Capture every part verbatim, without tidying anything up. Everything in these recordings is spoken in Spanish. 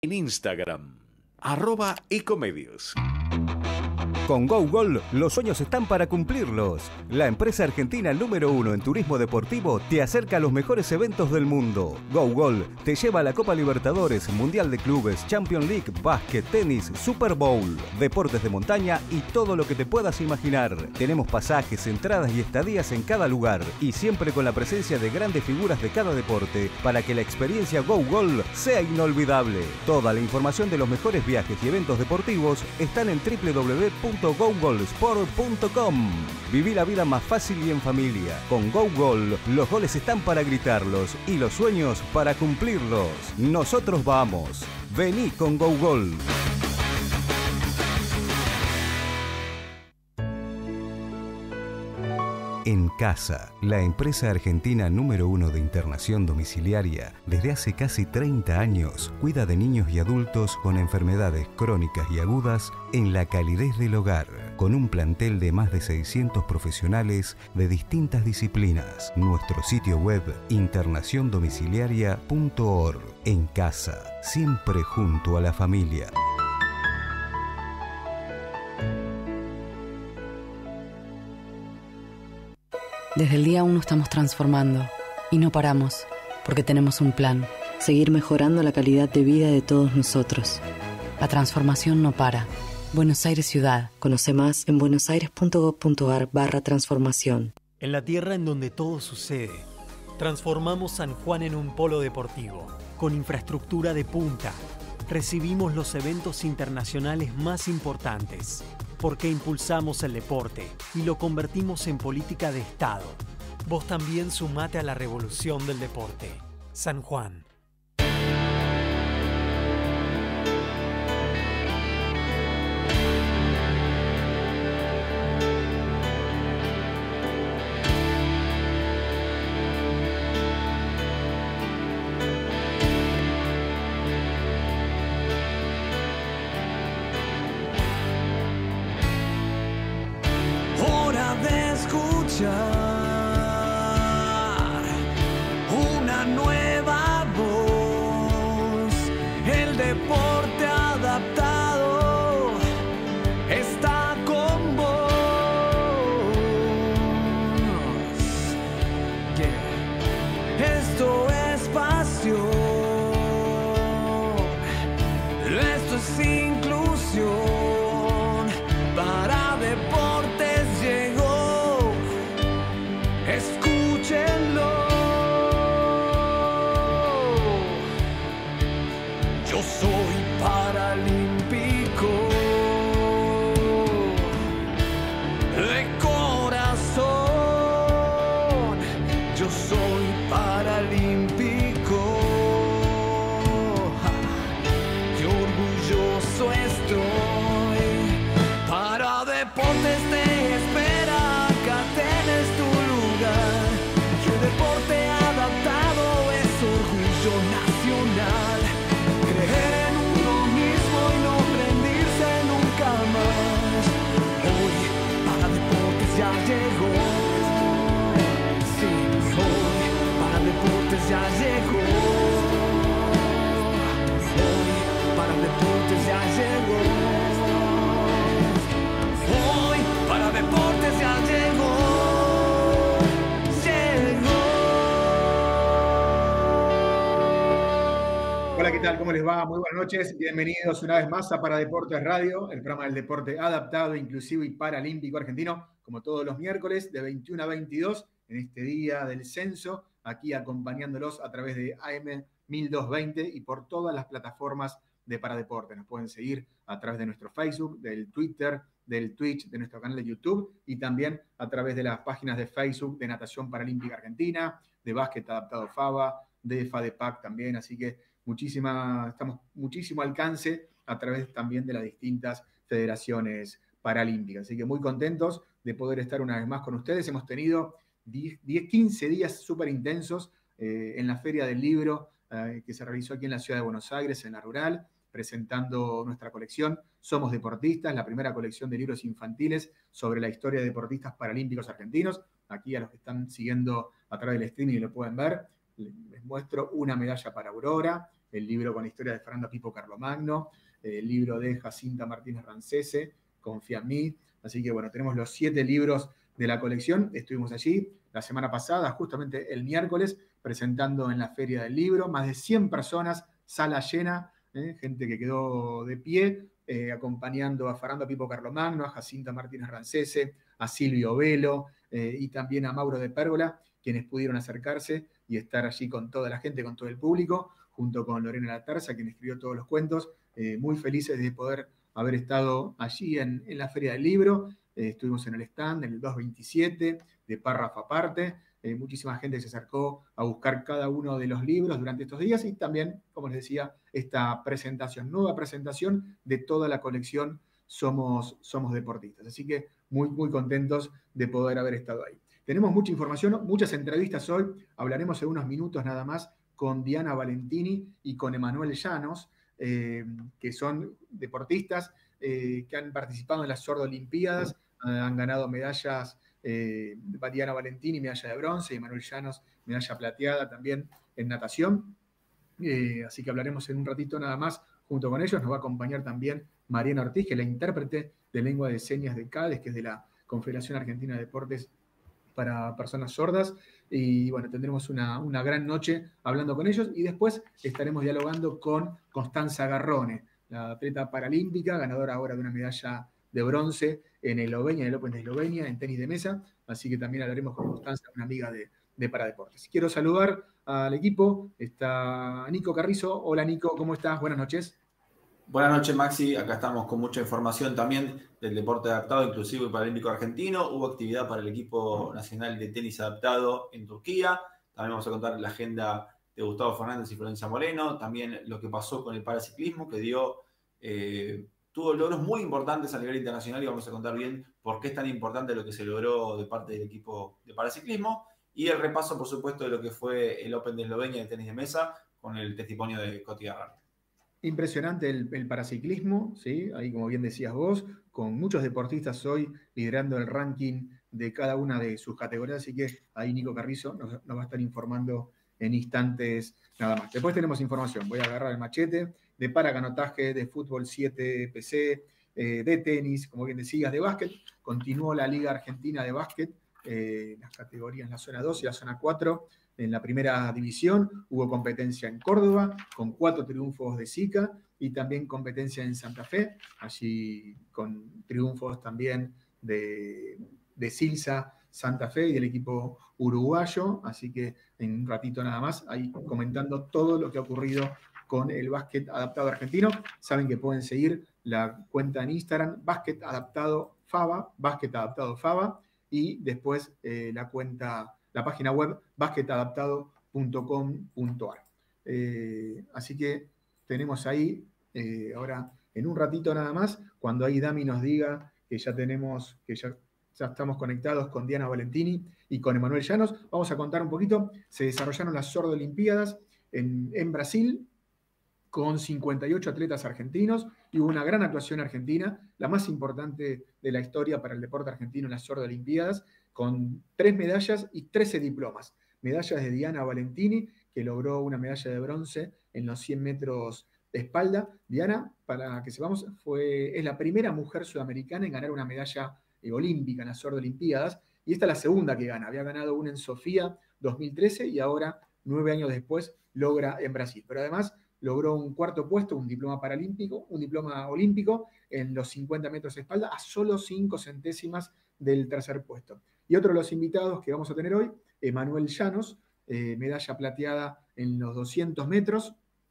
en Instagram, arroba ecomedios. Con GoGol, los sueños están para cumplirlos. La empresa argentina número uno en turismo deportivo te acerca a los mejores eventos del mundo. GoGol te lleva a la Copa Libertadores, Mundial de Clubes, Champions League, básquet, tenis, Super Bowl, deportes de montaña y todo lo que te puedas imaginar. Tenemos pasajes, entradas y estadías en cada lugar y siempre con la presencia de grandes figuras de cada deporte para que la experiencia GoGol sea inolvidable. Toda la información de los mejores viajes y eventos deportivos están en w w w punto go gol sport punto com. Viví la vida más fácil y en familia. Con GoGol, los goles están para gritarlos y los sueños para cumplirlos. Nosotros vamos. Vení con GoGol. En Casa, la empresa argentina número uno de internación domiciliaria, desde hace casi treinta años, cuida de niños y adultos con enfermedades crónicas y agudas en la calidez del hogar, con un plantel de más de seiscientos profesionales de distintas disciplinas. Nuestro sitio web, internación domiciliaria punto org. En Casa, siempre junto a la familia. Desde el día uno estamos transformando y no paramos porque tenemos un plan. Seguir mejorando la calidad de vida de todos nosotros. La transformación no para. Buenos Aires Ciudad. Conoce más en buenosaires punto gob punto ar barra transformación. En la tierra en donde todo sucede, transformamos San Juan en un polo deportivo, con infraestructura de punta. Recibimos los eventos internacionales más importantes, porque impulsamos el deporte y lo convertimos en política de Estado. Vos también sumate a la revolución del deporte. San Juan. Una nueva voz, el deporte adaptado está con vos. Yeah. Esto es pasión, esto es inclusión. Para deportes llegó. Escúchenlo. Yo soy paralímpico de corazón. Yo soy paralímpico. Qué orgulloso estoy. Para deportes te espera. Acá tenés tu lugar. Que el deporte adaptado es orgullo nacional. Creer en uno mismo y no rendirse nunca más. Hoy para deportes ya llegó. Sí, hoy para deportes ya llegó. Hoy para deportes ya llegó. Hoy para deportes ya llegó. Hola, ¿qué tal? ¿Cómo les va? Muy buenas noches. Bienvenidos una vez más a Para Deportes Radio, el programa del deporte adaptado, inclusivo y paralímpico argentino, como todos los miércoles de veintiuno a veintidós, en este día del censo, aquí acompañándolos a través de A M mil doscientos veinte y por todas las plataformas de Para Deportes. Nos pueden seguir a través de nuestro Facebook, del Twitter, del Twitch, de nuestro canal de YouTube y también a través de las páginas de Facebook de Natación Paralímpica Argentina, de Básquet Adaptado FABA, de FADEPAC también, así que muchísima, estamos muchísimo alcance a través también de las distintas federaciones paralímpicas. Así que muy contentos de poder estar una vez más con ustedes. Hemos tenido diez, quince días súper intensos eh, en la Feria del Libro eh, que se realizó aquí en la ciudad de Buenos Aires, en la Rural, presentando nuestra colección Somos Deportistas, la primera colección de libros infantiles sobre la historia de deportistas paralímpicos argentinos. Aquí a los que están siguiendo a través del streaming lo pueden ver. Les muestro una medalla para Aurora, el libro con la historia de Fernando Pipo Carlomagno, el libro de Jacinta Martínez Rancese, Confía en mí. Así que bueno, tenemos los siete libros de la colección. Estuvimos allí la semana pasada, justamente el miércoles, presentando en la Feria del Libro. Más de cien personas, sala llena, ¿eh? Gente que quedó de pie, eh, acompañando a Fernando Pipo Carlomagno, a Jacinta Martínez Rancese, a Silvio Velo eh, y también a Mauro de Pérgola, quienes pudieron acercarse y estar allí con toda la gente, con todo el público, junto con Lorena Latarza, quien escribió todos los cuentos. Eh, muy felices de poder haber estado allí en, en la Feria del Libro. Eh, estuvimos en el stand, en el doscientos veintisiete, de párrafo aparte. Eh, muchísima gente se acercó a buscar cada uno de los libros durante estos días y también, como les decía, esta presentación, nueva presentación de toda la colección Somos, Somos Deportistas. Así que muy, muy contentos de poder haber estado ahí. Tenemos mucha información, muchas entrevistas hoy. Hablaremos en unos minutos nada más con Diana Valentini y con Emanuel Llanos, eh, que son deportistas eh, que han participado en las Sordo Olimpiadas, eh, han ganado medallas, eh, Diana Valentini, medalla de bronce, y Emanuel Llanos, medalla plateada también en natación. Eh, así que hablaremos en un ratito nada más junto con ellos. Nos va a acompañar también Mariana Ortiz, que es la intérprete de lengua de señas de CADES, que es de la Confederación Argentina de Deportes para Personas Sordas. Y bueno, tendremos una, una gran noche hablando con ellos y después estaremos dialogando con Constanza Garrone, la atleta paralímpica, ganadora ahora de una medalla de bronce en Eslovenia, en el Open de Eslovenia, en tenis de mesa. Así que también hablaremos con Constanza, una amiga de, de Paradeportes. Quiero saludar al equipo. Está Nico Carrizo. Hola Nico, ¿cómo estás? Buenas noches. Buenas noches, Maxi. Acá estamos con mucha información también del deporte adaptado, inclusive paralímpico argentino. Hubo actividad para el equipo nacional de tenis adaptado en Turquía. También vamos a contar la agenda de Gustavo Fernández y Florencia Moreno. También lo que pasó con el paraciclismo, que dio, eh, tuvo logros muy importantes a nivel internacional, y vamos a contar bien por qué es tan importante lo que se logró de parte del equipo de paraciclismo. Y el repaso, por supuesto, de lo que fue el Open de Eslovenia de tenis de mesa, con el testimonio de Coti Garrani. Impresionante el, el paraciclismo, ¿sí? Ahí, como bien decías vos, con muchos deportistas hoy liderando el ranking de cada una de sus categorías, así que ahí Nico Carrizo nos, nos va a estar informando en instantes nada más. Después tenemos información, voy a agarrar el machete, de paracanotaje, de fútbol siete P C, eh, de tenis, como bien decías, de básquet. Continuó la Liga Argentina de Básquet, eh, las categorías en la zona dos y la zona cuatro. En la primera división hubo competencia en Córdoba, con cuatro triunfos de SICA, y también competencia en Santa Fe, allí con triunfos también de, de Silsa, Santa Fe y del equipo uruguayo. Así que en un ratito nada más, ahí comentando todo lo que ha ocurrido con el básquet adaptado argentino. Saben que pueden seguir la cuenta en Instagram, Básquet Adaptado Faba, Básquet Adaptado Faba, y después eh, la cuenta... la página web basquet adaptado punto com punto a r. Eh, así que tenemos ahí, eh, ahora en un ratito nada más, cuando ahí Dami nos diga que ya tenemos, que ya, ya estamos conectados con Diana Valentini y con Emanuel Llanos, vamos a contar un poquito. Se desarrollaron las Sordo Olimpiadas en, en Brasil, con cincuenta y ocho atletas argentinos, y hubo una gran actuación argentina, la más importante de la historia para el deporte argentino en las Sordo Olimpiadas, con tres medallas y trece diplomas. Medallas de Diana Valentini, que logró una medalla de bronce en los cien metros de espalda. Diana, para que sepamos, fue, es la primera mujer sudamericana en ganar una medalla eh, olímpica en las Sordo Olimpiadas, y esta es la segunda que gana. Había ganado una en Sofía dos mil trece y ahora, nueve años después, logra en Brasil. Pero además logró un cuarto puesto, un diploma paralímpico, un diploma olímpico en los cincuenta metros de espalda, a solo cinco centésimas del tercer puesto. Y otro de los invitados que vamos a tener hoy, Emanuel Llanos, eh, medalla plateada en los doscientos metros,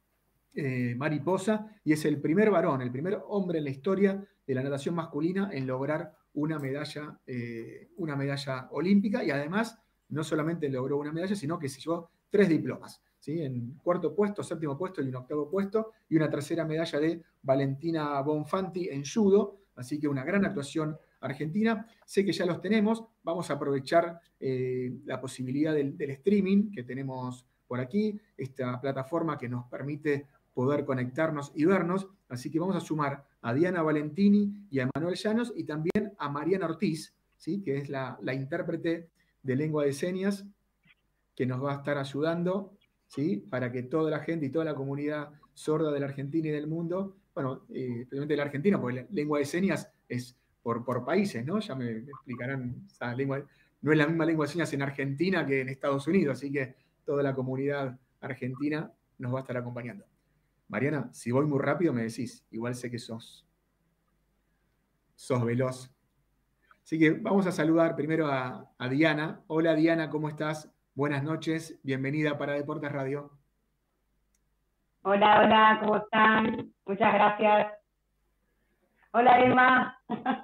eh, mariposa, y es el primer varón, el primer hombre en la historia de la natación masculina en lograr una medalla, eh, una medalla olímpica, y además no solamente logró una medalla, sino que se llevó tres diplomas, ¿sí? En cuarto puesto, séptimo puesto y un octavo puesto, y una tercera medalla de Valentina Bonfanti en judo. Así que una gran actuación argentina. Sé que ya los tenemos, vamos a aprovechar eh, la posibilidad del, del streaming que tenemos por aquí, esta plataforma que nos permite poder conectarnos y vernos. Así que vamos a sumar a Diana Valentini y a Emanuel Llanos, y también a Mariana Ortiz, ¿sí? Que es la, la intérprete de lengua de señas, que nos va a estar ayudando ¿sí? Para que toda la gente y toda la comunidad sorda de la Argentina y del mundo, bueno, eh, especialmente de la Argentina, porque la lengua de señas es por, por países, ¿no? Ya me, me explicarán, esa lengua, no es la misma lengua de señas en Argentina que en Estados Unidos, así que toda la comunidad argentina nos va a estar acompañando. Mariana, si voy muy rápido me decís, igual sé que sos, sos veloz. Así que vamos a saludar primero a, a Diana. Hola Diana, ¿cómo estás? Buenas noches, bienvenida para Deportes Radio. Hola, hola, ¿cómo están? Muchas gracias. Hola Emma.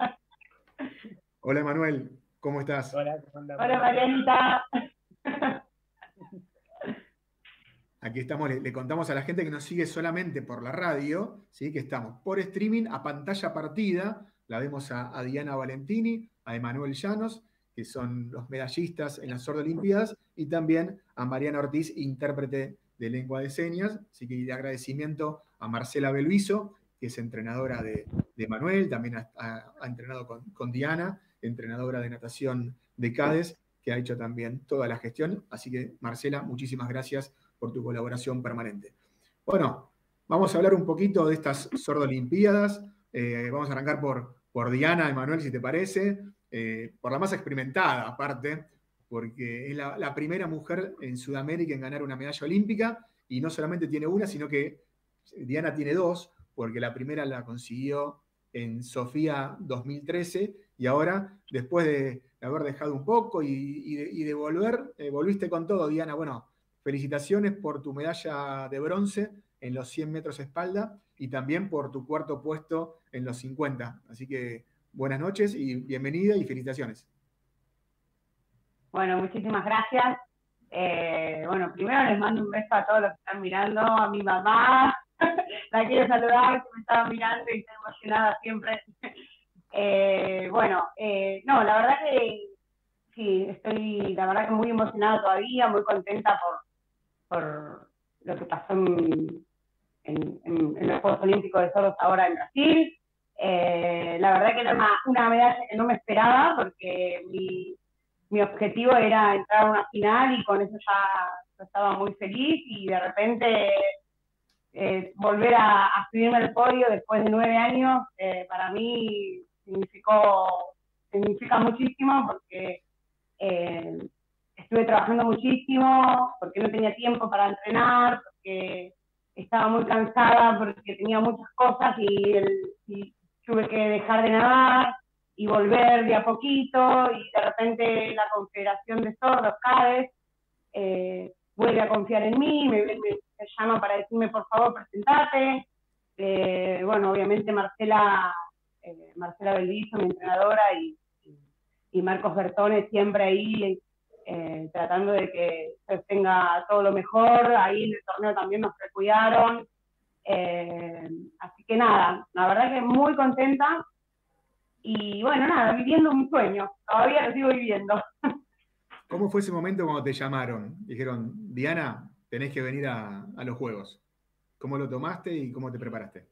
Hola Manuel, ¿cómo estás? Hola, ¿cómo andás? Hola Marianita. Aquí estamos, le, le contamos a la gente que nos sigue solamente por la radio, ¿sí? Que estamos por streaming a pantalla partida. La vemos a, a Diana Valentini, a Emanuel Llanos, que son los medallistas en las Sordo-Olimpiadas, y también a Mariana Ortiz, intérprete de lengua de señas. Así que de agradecimiento a Marcela Belviso, que es entrenadora de, de Manuel, también ha, ha, ha entrenado con, con Diana, entrenadora de natación de CADES, que ha hecho también toda la gestión. Así que, Marcela, muchísimas gracias por tu colaboración permanente. Bueno, vamos a hablar un poquito de estas Sordo-Olimpiadas. Eh, vamos a arrancar por, por Diana, Emanuel, si te parece, eh, por la más experimentada, aparte, porque es la, la primera mujer en Sudamérica en ganar una medalla olímpica, y no solamente tiene una, sino que Diana tiene dos, porque la primera la consiguió en Sofía dos mil trece, y ahora, después de haber dejado un poco y, y, de, y de volver, eh, volviste con todo, Diana. Bueno, felicitaciones por tu medalla de bronce en los cien metros espalda y también por tu cuarto puesto en los cincuenta. Así que buenas noches y bienvenida y felicitaciones. Bueno, muchísimas gracias. Eh, bueno, primero les mando un beso a todos los que están mirando, a mi mamá, la quiero saludar, que me estaba mirando y está emocionada siempre. Eh, bueno, eh, no, la verdad que sí, estoy la verdad que muy emocionada todavía, muy contenta por, por lo que pasó en, en, en, en los Juegos Olímpicos de Sordos ahora en Brasil. Eh, la verdad que era una, una medalla que no me esperaba, porque mi, mi objetivo era entrar a una final y con eso ya yo estaba muy feliz, y de repente eh, volver a, a subirme al podio después de nueve años, eh, para mí significó, significa muchísimo, porque eh, estuve trabajando muchísimo, porque no tenía tiempo para entrenar, porque estaba muy cansada, porque tenía muchas cosas y, el, y tuve que dejar de nadar y volver de a poquito, y de repente la Confederación de Sordos, CADES, eh, vuelve a confiar en mí, me, me, me llama para decirme, por favor, presentate. Eh, bueno, obviamente Marcela, eh, Marcela Belviso, mi entrenadora, y, y, y Marcos Bertone siempre ahí, eh, tratando de que se tenga todo lo mejor. Ahí en el torneo también nos recuidaron. Eh, así que nada, la verdad que muy contenta. Y bueno, nada, viviendo un sueño, todavía lo sigo viviendo. ¿Cómo fue ese momento cuando te llamaron? Dijeron, Diana, tenés que venir a, a los Juegos. ¿Cómo lo tomaste y cómo te preparaste?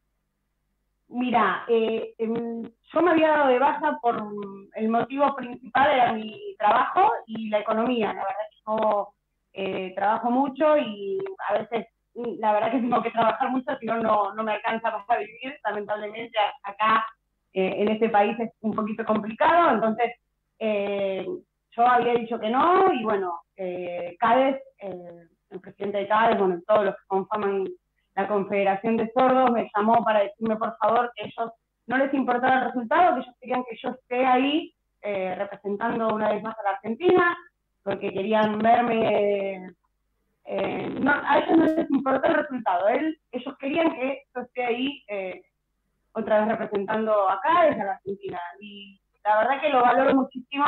Mira, eh, eh, yo me había dado de baja por el motivo principal, era mi trabajo y la economía. La verdad es que yo eh, trabajo mucho y a veces, la verdad que tengo que trabajar mucho, si no, no, no me alcanza para vivir. Lamentablemente acá eh, en este país es un poquito complicado, entonces eh, yo había dicho que no, y bueno, eh, CADES, eh, el presidente de CADES, bueno, todos los que conforman la Confederación de Sordos, me llamó para decirme, por favor, que ellos no les importaba el resultado, que ellos querían que yo esté ahí eh, representando una vez más a la Argentina, porque querían verme. Eh, no, a ellos no les importó el resultado, él, ellos querían que yo esté ahí eh, otra vez representando acá desde la Argentina. Y la verdad que lo valoro muchísimo,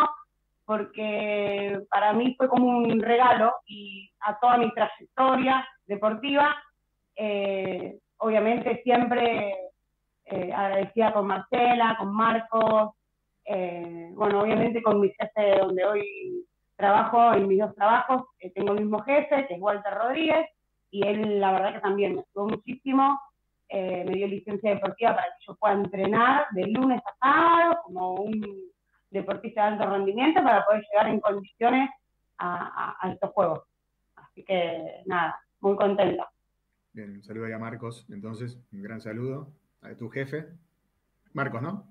porque para mí fue como un regalo, y a toda mi trayectoria deportiva, eh, obviamente siempre eh, agradecida con Marcela, con Marcos, eh, bueno, obviamente con mi jefe donde hoy trabajo, en mis dos trabajos, eh, tengo el mismo jefe, que es Walter Rodríguez, y él la verdad que también me ayudó muchísimo, eh, me dio licencia deportiva para que yo pueda entrenar de lunes a sábado como un deportista de alto rendimiento, para poder llegar en condiciones a, a, a estos juegos. Así que nada, muy contenta. Bien, un saludo ahí a Marcos, entonces, un gran saludo a tu jefe. Marcos, ¿no?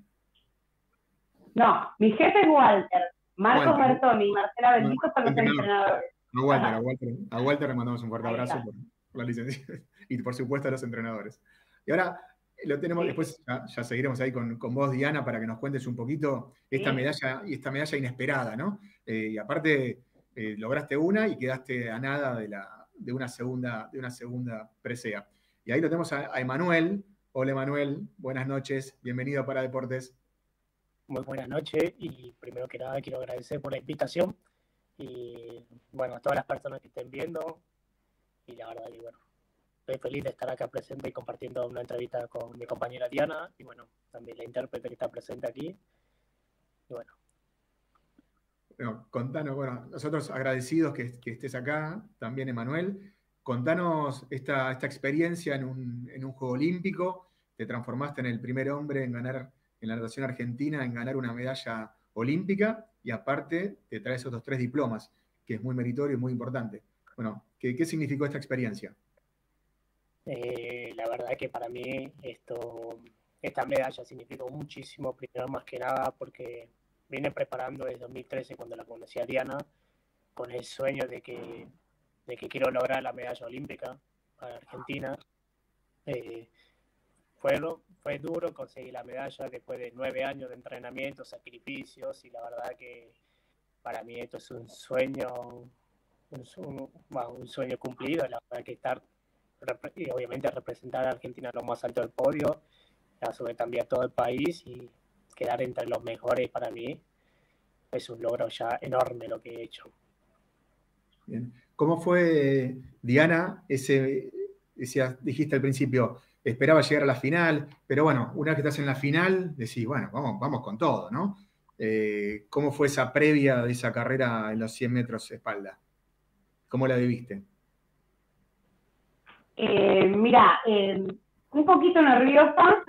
No, mi jefe es Walter. Marcos Walter. Bertoni y Marcela Bellico son los Entrenador. entrenadores. A Walter, a Walter, a Walter le mandamos un fuerte Ahí abrazo está. por, por la licencia y por supuesto a los entrenadores. Y ahora lo tenemos, Sí. después ya, ya seguiremos ahí con, con vos, Diana, para que nos cuentes un poquito esta Sí. medalla y esta medalla inesperada, ¿no? Eh, y aparte eh, lograste una y quedaste a nada de, la, de, una, segunda, de una segunda presea. Y ahí lo tenemos a, a Emanuel. Hola Emanuel, buenas noches, bienvenido a Para Deportes. Muy buenas noches y primero que nada quiero agradecer por la invitación y bueno, a todas las personas que estén viendo y la verdad que bueno, estoy feliz de estar acá presente y compartiendo una entrevista con mi compañera Diana y bueno, también la intérprete que está presente aquí y bueno. Bueno, contanos, bueno, nosotros agradecidos que, que estés acá, también Emanuel, contanos esta, esta experiencia en un, en un Juego Olímpico, te transformaste en el primer hombre en ganar en la natación argentina, en ganar una medalla olímpica, y aparte te traes otros tres diplomas, que es muy meritorio y muy importante. Bueno, ¿qué, qué significó esta experiencia? Eh, la verdad que para mí esto, esta medalla significó muchísimo, primero más que nada porque vine preparando desde dos mil trece cuando la conocí a Diana, con el sueño de que, de que quiero lograr la medalla olímpica para Argentina. Eh, fue, fue duro conseguir la medalla después de nueve años de entrenamiento, sacrificios, y la verdad que para mí esto es un sueño, un, un, bueno, un sueño cumplido, la verdad que estar, y obviamente representar a Argentina a lo más alto del podio, a su vez también a todo el país, y quedar entre los mejores para mí es un logro ya enorme lo que he hecho. Bien. ¿Cómo fue, Diana, ese, ese, dijiste al principio, esperaba llegar a la final, pero bueno, una vez que estás en la final, decís, bueno, vamos, vamos con todo, ¿no? Eh, ¿Cómo fue esa previa de esa carrera en los cien metros espalda? ¿Cómo la viviste? Eh, mira, eh, un poquito nerviosa,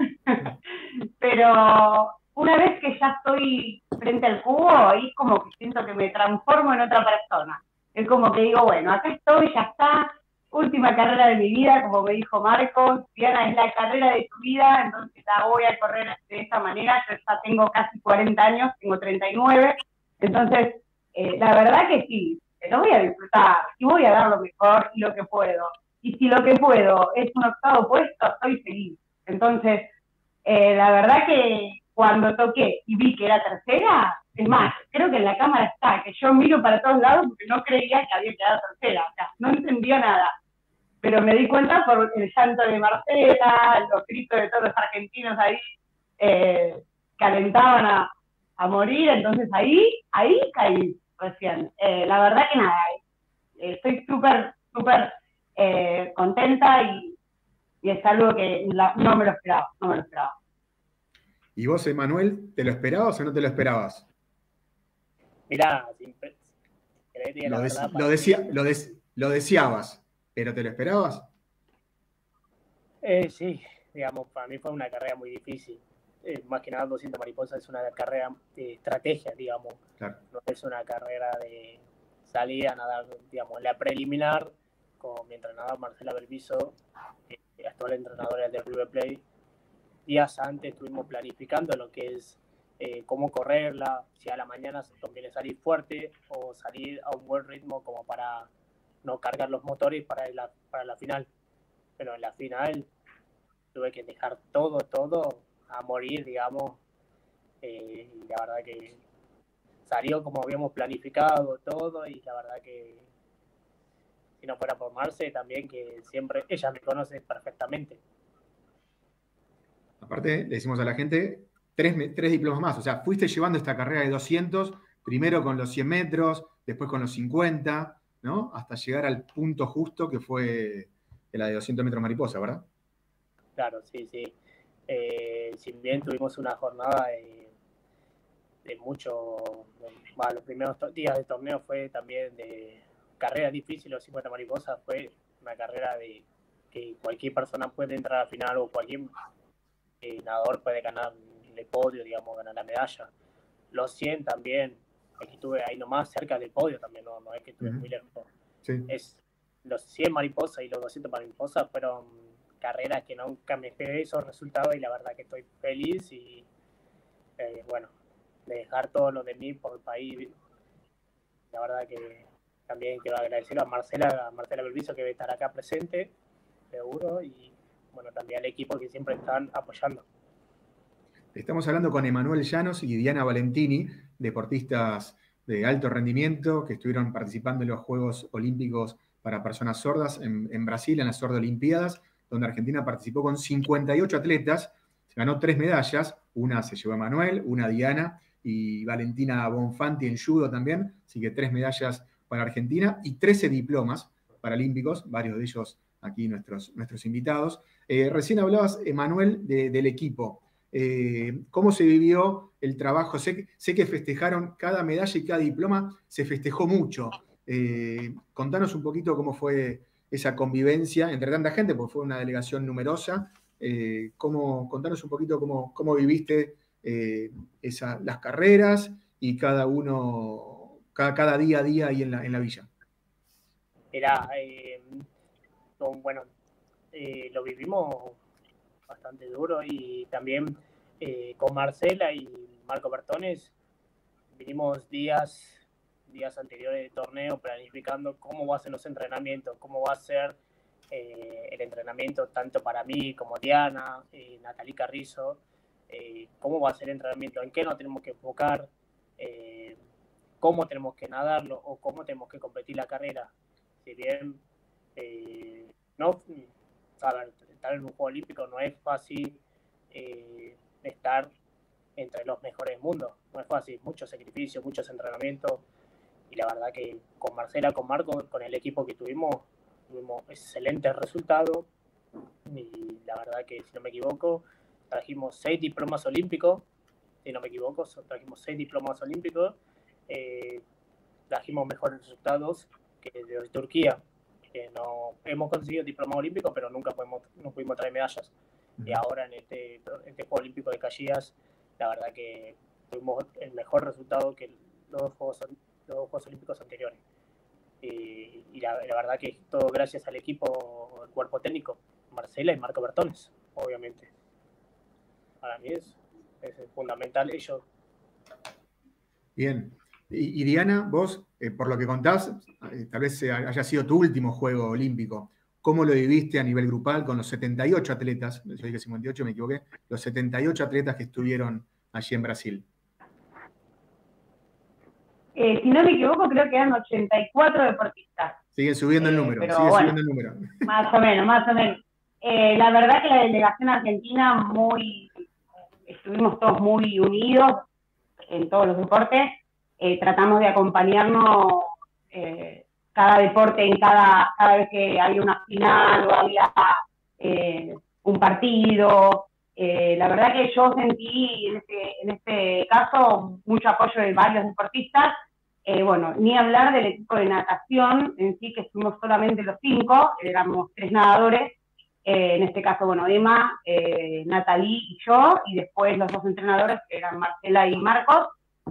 pero una vez que ya estoy frente al cubo, ahí como que siento que me transformo en otra persona. Es como que digo, bueno, acá estoy, ya está, última carrera de mi vida, como me dijo Marcos, Diana, es la carrera de tu vida, entonces la voy a correr de esta manera. Yo ya tengo casi cuarenta años, tengo treinta y nueve, entonces eh, la verdad que sí, lo voy a disfrutar y voy a dar lo mejor y lo que puedo. Y si lo que puedo es un octavo puesto, estoy feliz. Entonces, eh, la verdad que cuando toqué y vi que era tercera, es más, creo que en la cámara está, que yo miro para todos lados porque no creía que había quedado tercera, o sea, no entendía nada. Pero me di cuenta por el llanto de Marcela, los gritos de todos los argentinos ahí, eh, que alentaban a, a morir, entonces ahí, ahí caí recién. Eh, la verdad que nada, eh, estoy súper, súper eh, contenta y, y es algo que la, no me lo esperaba, no me lo esperaba. ¿Y vos, Emanuel, te lo esperabas o no te lo esperabas? Mirá, siempre, lo, de, verdad, lo, decía, lo, de, lo deseabas, pero ¿te lo esperabas? Eh, sí, digamos, para mí fue una carrera muy difícil. Eh, más que nada, doscientas mariposas es una carrera de estrategia, digamos. Claro. No es una carrera de salir a nadar, digamos, la preliminar, con mi entrenador Marcela Belviso, eh, actual entrenadora del River Plate. Días antes estuvimos planificando lo que es eh, cómo correrla, si a la mañana conviene salir fuerte o salir a un buen ritmo como para no cargar los motores para la, para la final. Pero en la final tuve que dejar todo, todo a morir, digamos. Eh, y la verdad que salió como habíamos planificado todo, y la verdad que si no fuera por Marce también, que siempre ella me conoce perfectamente. Aparte, le decimos a la gente, tres, tres diplomas más. O sea, fuiste llevando esta carrera de doscientos, primero con los cien metros, después con los cincuenta, ¿no? Hasta llegar al punto justo que fue la de doscientos metros mariposa, ¿verdad? Claro, sí, sí. Eh, si bien tuvimos una jornada de, de mucho... Bueno, los primeros días del torneo fue también de carrera difícil, los cincuenta mariposas fue una carrera de que cualquier persona puede entrar a la final o cualquier... el nadador puede ganar el podio, digamos, ganar la medalla. Los cien también, aquí estuve ahí nomás cerca del podio también, no, no es que estuve uh-huh. muy lejos. Sí. Es los cien mariposas y los doscientos mariposas fueron carreras que nunca me esperé esos resultados y la verdad que estoy feliz y eh, bueno, de dejar todo lo de mí por el país. La verdad que también quiero agradecerlo a Marcela, a Marcela Belviso que debe estar acá presente, seguro, y bueno, también al equipo que siempre están apoyando. Estamos hablando con Emanuel Llanos y Diana Valentini, deportistas de alto rendimiento que estuvieron participando en los Juegos Olímpicos para personas sordas en, en Brasil, en las Sordolimpiadas, donde Argentina participó con cincuenta y ocho atletas, se ganó tres medallas, una se llevó Emanuel, una Diana y Valentina Bonfanti en judo también, así que tres medallas para Argentina y trece diplomas paralímpicos, varios de ellos aquí nuestros, nuestros invitados. Eh, recién hablabas, Emanuel, de, del equipo. Eh, ¿Cómo se vivió el trabajo? Sé, sé que festejaron cada medalla y cada diploma, se festejó mucho. Eh, contanos un poquito cómo fue esa convivencia entre tanta gente, porque fue una delegación numerosa. Eh, cómo, contanos un poquito cómo, cómo viviste eh, esa, las carreras y cada uno, cada, cada día a día ahí en la, en la villa. Era, eh, bueno, eh, lo vivimos bastante duro y también eh, con Marcela y Marco Bertones vinimos días días anteriores del torneo planificando cómo va a ser los entrenamientos, cómo va a ser eh, el entrenamiento tanto para mí como Diana, eh, Natalie Carrizo, eh, cómo va a ser el entrenamiento, en qué nos tenemos que enfocar, eh, cómo tenemos que nadarlo o cómo tenemos que competir la carrera. Si bien eh, no, a ver, estar en un juego olímpico no es fácil eh, estar entre los mejores del mundo, no es fácil, muchos sacrificios, muchos entrenamientos. Y la verdad que con Marcela, con Marco, con el equipo que tuvimos, tuvimos excelentes resultados. Y la verdad que, si no me equivoco, trajimos seis diplomas olímpicos. Si no me equivoco, trajimos seis diplomas olímpicos. Eh, trajimos mejores resultados que de Turquía. Que no hemos conseguido diplomas olímpicos, pero nunca podemos, no pudimos traer medallas. Uh-huh. Y ahora en este, este Juego Olímpico de Caxias, la verdad que tuvimos el mejor resultado que los dos Juegos Olímpicos. los Juegos Olímpicos anteriores. Y, y la, la verdad que todo gracias al equipo, el cuerpo técnico, Marcela y Marco Bertones, obviamente. Para mí es, es fundamental ellos. Bien. Y, y Diana, vos, eh, por lo que contás, eh, tal vez haya sido tu último Juego Olímpico. ¿Cómo lo viviste a nivel grupal con los setenta y ocho atletas? Yo dije cincuenta y ocho, me equivoqué. Los setenta y ocho atletas que estuvieron allí en Brasil. Eh, si no me equivoco, creo que eran ochenta y cuatro deportistas. Sigue subiendo el número, eh, sigue bueno, subiendo el número. Más o menos, más o menos. Eh, la verdad que la delegación argentina, muy, estuvimos todos muy unidos en todos los deportes. Eh, tratamos de acompañarnos eh, cada deporte en cada, cada vez que había una final o había eh, un partido. Eh, la verdad que yo sentí en este, en este caso mucho apoyo de varios deportistas. Eh, bueno, ni hablar del equipo de natación en sí, que fuimos solamente los cinco, éramos tres nadadores, eh, en este caso, bueno, Emma, eh, Natalie y yo, y después los dos entrenadores, que eran Marcela y Marcos,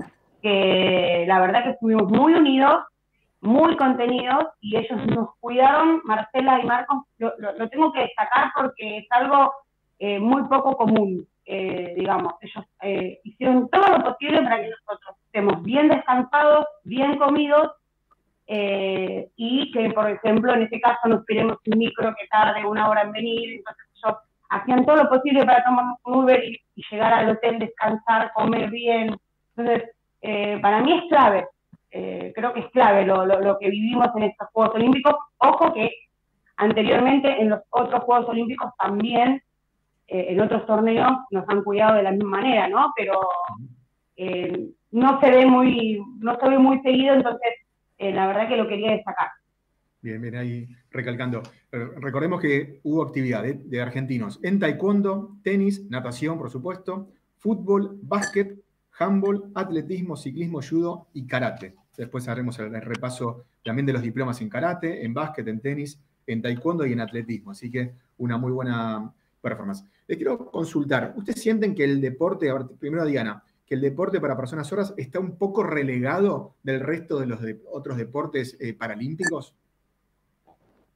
que la verdad que estuvimos muy unidos, muy contenidos, y ellos nos cuidaron, Marcela y Marcos, lo, lo, lo tengo que destacar porque es algo eh, muy poco común, eh, digamos, ellos eh, hicieron todo lo posible para que nosotros estemos bien descansados, bien comidos, eh, y que, por ejemplo, en este caso nos esperemos un micro que tarde una hora en venir, entonces ellos hacían todo lo posible para tomarnos un Uber y, y llegar al hotel, descansar, comer bien. Entonces, eh, para mí es clave, eh, creo que es clave lo, lo, lo que vivimos en estos Juegos Olímpicos. Ojo que anteriormente en los otros Juegos Olímpicos también, eh, en otros torneos nos han cuidado de la misma manera, ¿no? Pero eh, no se ve muy, no se ve muy seguido, entonces eh, la verdad que lo quería destacar. Bien, bien, ahí recalcando. Recordemos que hubo actividad de, de argentinos en taekwondo, tenis, natación, por supuesto, fútbol, básquet, handball, atletismo, ciclismo, judo y karate. Después haremos el, el repaso también de los diplomas en karate, en básquet, en tenis, en taekwondo y en atletismo. Así que una muy buena performance. Les quiero consultar, ¿ustedes sienten que el deporte, a ver, primero Diana, que el deporte para personas sordas está un poco relegado del resto de los de, otros deportes eh, paralímpicos?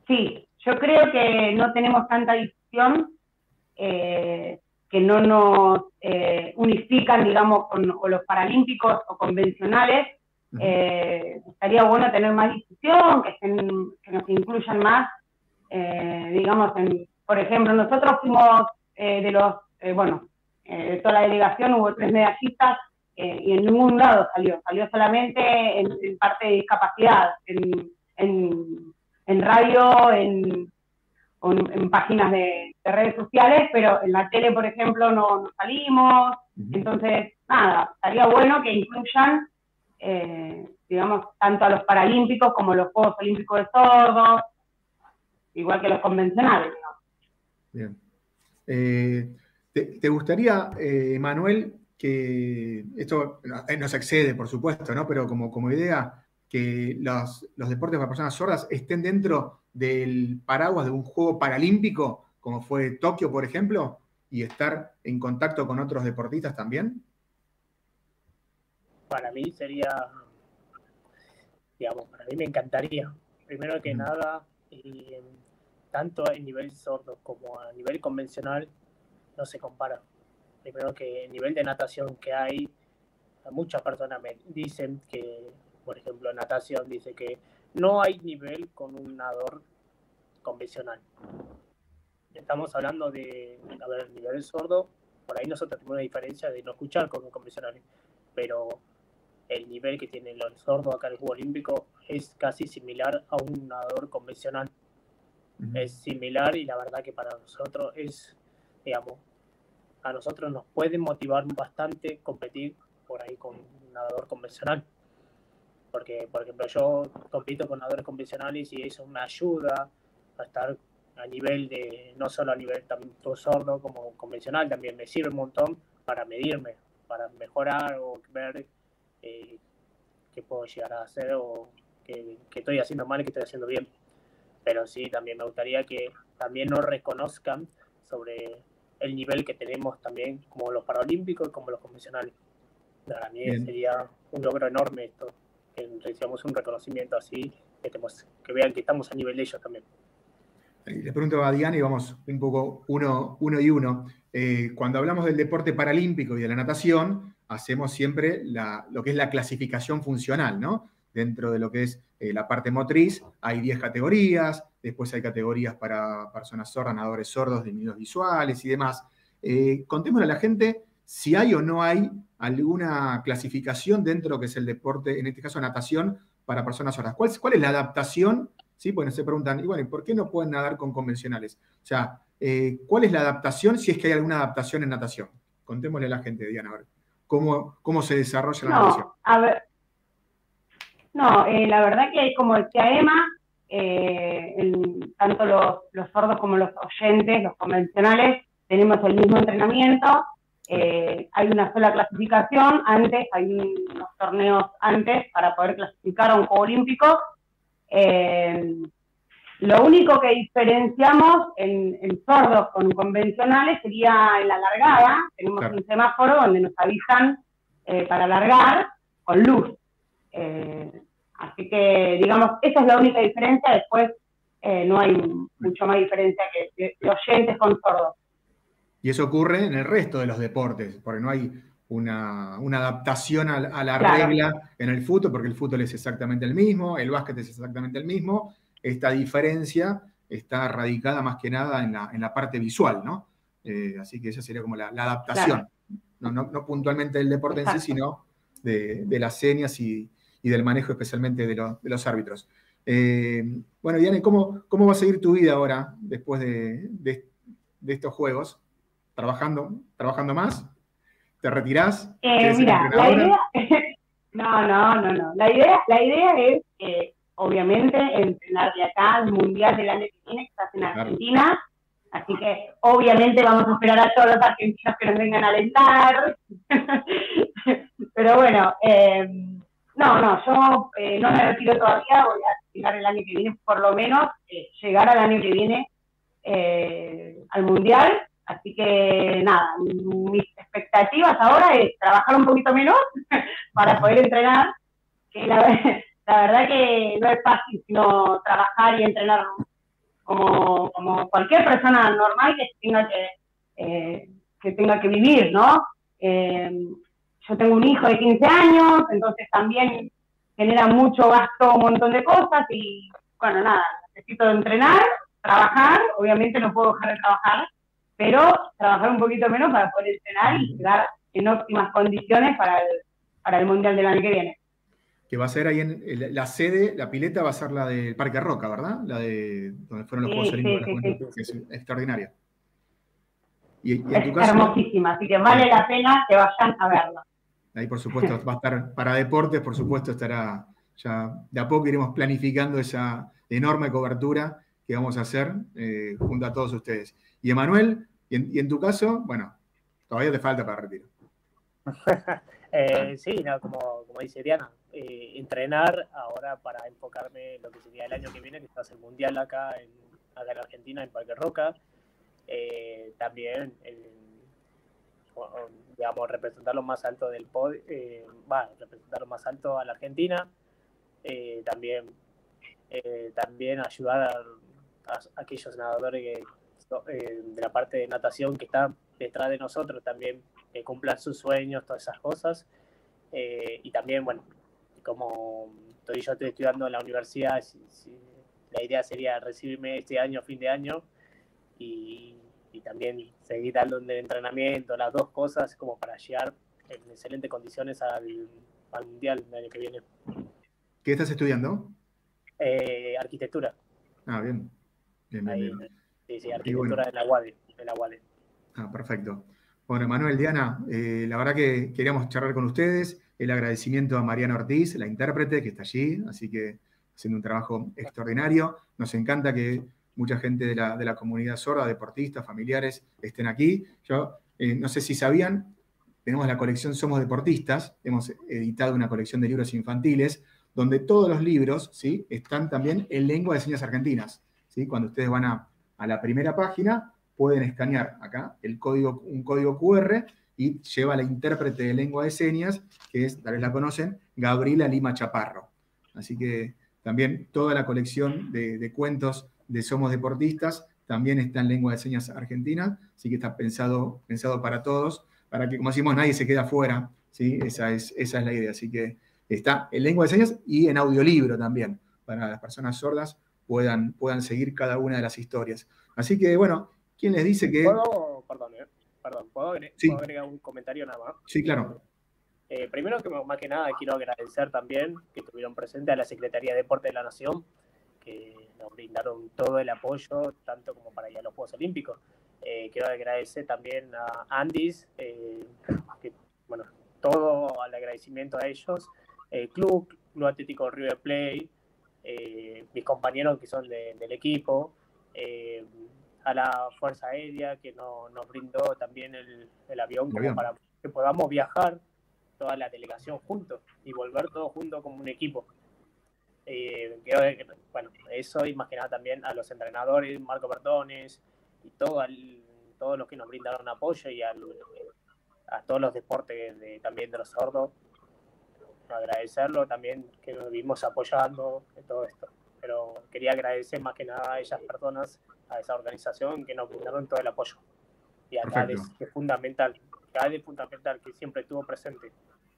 Sí, yo creo que no tenemos tanta difusión, eh, que no nos eh, unifican, digamos, con, con los paralímpicos o convencionales. Uh-huh. Eh, estaría bueno tener más difusión, que, estén, que nos incluyan más, eh, digamos, en, por ejemplo, nosotros fuimos eh, de los, eh, bueno, eh, de toda la delegación hubo tres medallistas, eh, y en ningún lado salió, salió solamente en, en parte de discapacidad, en, en, en radio, en, en, en páginas de, de redes sociales, pero en la tele, por ejemplo, no, no salimos. Uh-huh. Entonces, nada, estaría bueno que incluyan, eh, digamos, tanto a los paralímpicos como los Juegos Olímpicos de Sordos, igual que los convencionales, ¿no? Bien. Eh, ¿te, ¿Te gustaría, eh, Manuel, que esto nos excede, por supuesto, ¿no? Pero como, como idea, que los, los deportes para personas sordas estén dentro del paraguas de un juego paralímpico, como fue Tokio, por ejemplo, y estar en contacto con otros deportistas también? Para mí sería, digamos, para mí me encantaría. Primero que mm. nada, y, tanto en nivel sordo como a nivel convencional, no se compara. Primero que el nivel de natación que hay, muchas personas me dicen que, por ejemplo, natación dice que no hay nivel con un nadador convencional. Estamos hablando de, a ver, nivel sordo, por ahí nosotros tenemos una diferencia de no escuchar con un convencional, pero el nivel que tienen los sordos acá en el Juego Olímpico es casi similar a un nadador convencional. Uh-huh. Es similar y la verdad que para nosotros es, digamos, a nosotros nos puede motivar bastante competir por ahí con un nadador convencional. Porque, por ejemplo, yo compito con nadadores convencionales y eso me ayuda a estar a nivel de, no solo a nivel tanto sordo como convencional, también me sirve un montón para medirme, para mejorar o ver eh, qué puedo llegar a hacer o qué, qué estoy haciendo mal y qué estoy haciendo bien. Pero sí, también me gustaría que también nos reconozcan sobre el nivel que tenemos también, como los paralímpicos y como los convencionales. Para mí bien. Sería un logro enorme esto, que recibamos un reconocimiento así, que, tenemos, que vean que estamos a nivel de ellos también. Le pregunto a Diana y vamos un poco uno, uno y uno. Eh, cuando hablamos del deporte paralímpico y de la natación, hacemos siempre la, lo que es la clasificación funcional, ¿no? Dentro de lo que es eh, la parte motriz, hay diez categorías, después hay categorías para personas sordas, nadadores sordos, disminuidos visuales y demás. Eh, contémosle a la gente si hay o no hay alguna clasificación dentro de lo que es el deporte, en este caso natación, para personas sordas. ¿Cuál, cuál es la adaptación? ¿Sí? Bueno, se preguntan, y bueno, ¿por qué no pueden nadar con convencionales? O sea, eh, ¿cuál es la adaptación, si es que hay alguna adaptación en natación? Contémosle a la gente, Diana, a ver, ¿cómo, cómo se desarrolla la no, natación? A ver, no, eh, la verdad que como decía Emma, eh, el, tanto los, los sordos como los oyentes, los convencionales, tenemos el mismo entrenamiento, eh, hay una sola clasificación antes, hay unos torneos antes para poder clasificar a un Juego Olímpico. Eh, lo único que diferenciamos en, en sordos con convencionales sería en la largada. Tenemos claro. un semáforo donde nos avisan eh, para largar con luz. Eh, así que, digamos, esa es la única diferencia. Después eh, no hay mucho más diferencia que de, de oyentes con sordos. Y eso ocurre en el resto de los deportes, porque no hay una, una adaptación a, a la claro. regla en el fútbol, porque el fútbol es exactamente el mismo, el básquet es exactamente el mismo. Esta diferencia está radicada más que nada en la, en la parte visual, ¿no? Eh, así que esa sería como la, la adaptación. Claro. No, no, no puntualmente del deporte Exacto. en sí, sino de, de las señas y, y del manejo especialmente de, lo, de los árbitros. Eh, bueno, Diana, ¿cómo, ¿cómo va a seguir tu vida ahora después de, de, de estos juegos? ¿Trabajando, trabajando más? ¿Te retirás? Eh, mira, la idea... no, no, no, no. La idea, la idea es, eh, obviamente, entrenar de acá al Mundial del año que viene, que se hace en Argentina. Claro. Así que, obviamente, vamos a esperar a todos los argentinos que nos vengan a alentar. Pero bueno, eh, no, no, yo eh, no me retiro todavía. Voy a llegar el año que viene, por lo menos, eh, llegar al año que viene eh, al Mundial. Así que, nada, mis expectativas ahora es trabajar un poquito menos para poder entrenar, que la, la verdad que no es fácil sino trabajar y entrenar como, como cualquier persona normal que tenga que, eh, que tenga que vivir, ¿no? Eh, yo tengo un hijo de quince años, entonces también genera mucho gasto, un montón de cosas y, bueno, nada, necesito entrenar, trabajar, obviamente no puedo dejar de trabajar, pero trabajar un poquito menos para poder entrenar y quedar en óptimas condiciones para el, para el Mundial del año que viene. Que va a ser ahí en el, la sede, la pileta va a ser la del Parque Roca, ¿verdad? La de donde fueron los Sí, Juegos sí, Olímpicos sí, de la sí, Juventud, que es extraordinaria. Y, y en Es tu caso, hermosísima, así que vale la pena que vayan a verla. ahí por supuesto va a estar para deportes, por supuesto estará ya de a poco iremos planificando esa enorme cobertura que vamos a hacer eh, junto a todos ustedes. Y Emanuel, y en, y en tu caso, bueno, todavía te falta para retiro. eh, sí, no, como, como dice Diana, eh, entrenar ahora para enfocarme en lo que sería el año que viene, que va a ser el Mundial acá en, acá en Argentina, en Parque Roca. Eh, también, eh, digamos, representar lo más alto del podio, eh, bueno, representar lo más alto a la Argentina. Eh, también, eh, también ayudar a, a aquellos nadadores que, eh, de la parte de natación que están detrás de nosotros, también que cumplan sus sueños, todas esas cosas. Eh, y también, bueno, como estoy, yo estoy estudiando en la universidad, si, si, la idea sería recibirme este año, fin de año, y, y también seguir dando el entrenamiento, las dos cosas, como para llegar en excelentes condiciones al, al Mundial del año que viene. ¿Qué estás estudiando? Eh, arquitectura. Ah, bien. Bien, bien, Ahí, bien. Sí, sí, arquitectura bueno. de la U A D E. De la U A D E. Ah, perfecto. Bueno, Manuel, Diana, eh, la verdad que queríamos charlar con ustedes. El agradecimiento a Mariana Ortiz, la intérprete, que está allí, así que haciendo un trabajo extraordinario. Nos encanta que mucha gente de la, de la comunidad sorda, deportistas, familiares, estén aquí. Yo eh, no sé si sabían, tenemos la colección Somos Deportistas, hemos editado una colección de libros infantiles, donde todos los libros, ¿sí?, están también en lengua de señas argentinas, ¿sí? Cuando ustedes van a, a la primera página, pueden escanear acá el código, un código cu erre y lleva a la intérprete de lengua de señas, que es, tal vez la conocen, Gabriela Lima Chaparro. Así que también toda la colección de, de cuentos de Somos Deportistas también está en lengua de señas argentina, así que está pensado, pensado para todos, para que, como decimos, nadie se quede afuera, ¿sí? Esa es, esa es la idea. Así que está en lengua de señas y en audiolibro también, para las personas sordas puedan, puedan seguir cada una de las historias. Así que, bueno, ¿quién les dice que...? ¿Puedo, perdón, eh? perdón, ¿puedo, agregar, sí. ¿puedo agregar un comentario nada más? Sí, claro. Eh, primero, que más que nada, quiero agradecer también que estuvieron presentes a la Secretaría de Deporte de la Nación, que nos brindaron todo el apoyo, tanto como para ir a los Juegos Olímpicos. Eh, quiero agradecer también a Andis, eh, que, bueno, todo el agradecimiento a ellos, el eh, Club, Club Atlético River Plate, eh, mis compañeros que son de, del equipo, eh, a la Fuerza Aérea que no, nos brindó también el, el avión como para que podamos viajar toda la delegación juntos y volver todos juntos como un equipo. Eh, quiero, bueno, eso y más que nada también a los entrenadores, Marco Bertones y todo el, todos los que nos brindaron apoyo y al, a todos los deportes de, también de los sordos. Agradecerlo también que nos vimos apoyando en todo esto. Pero quería agradecer más que nada a esas personas, a esa organización que nos brindaron todo el apoyo. Y a Cades, que es fundamental, Cades es fundamental, que siempre estuvo presente.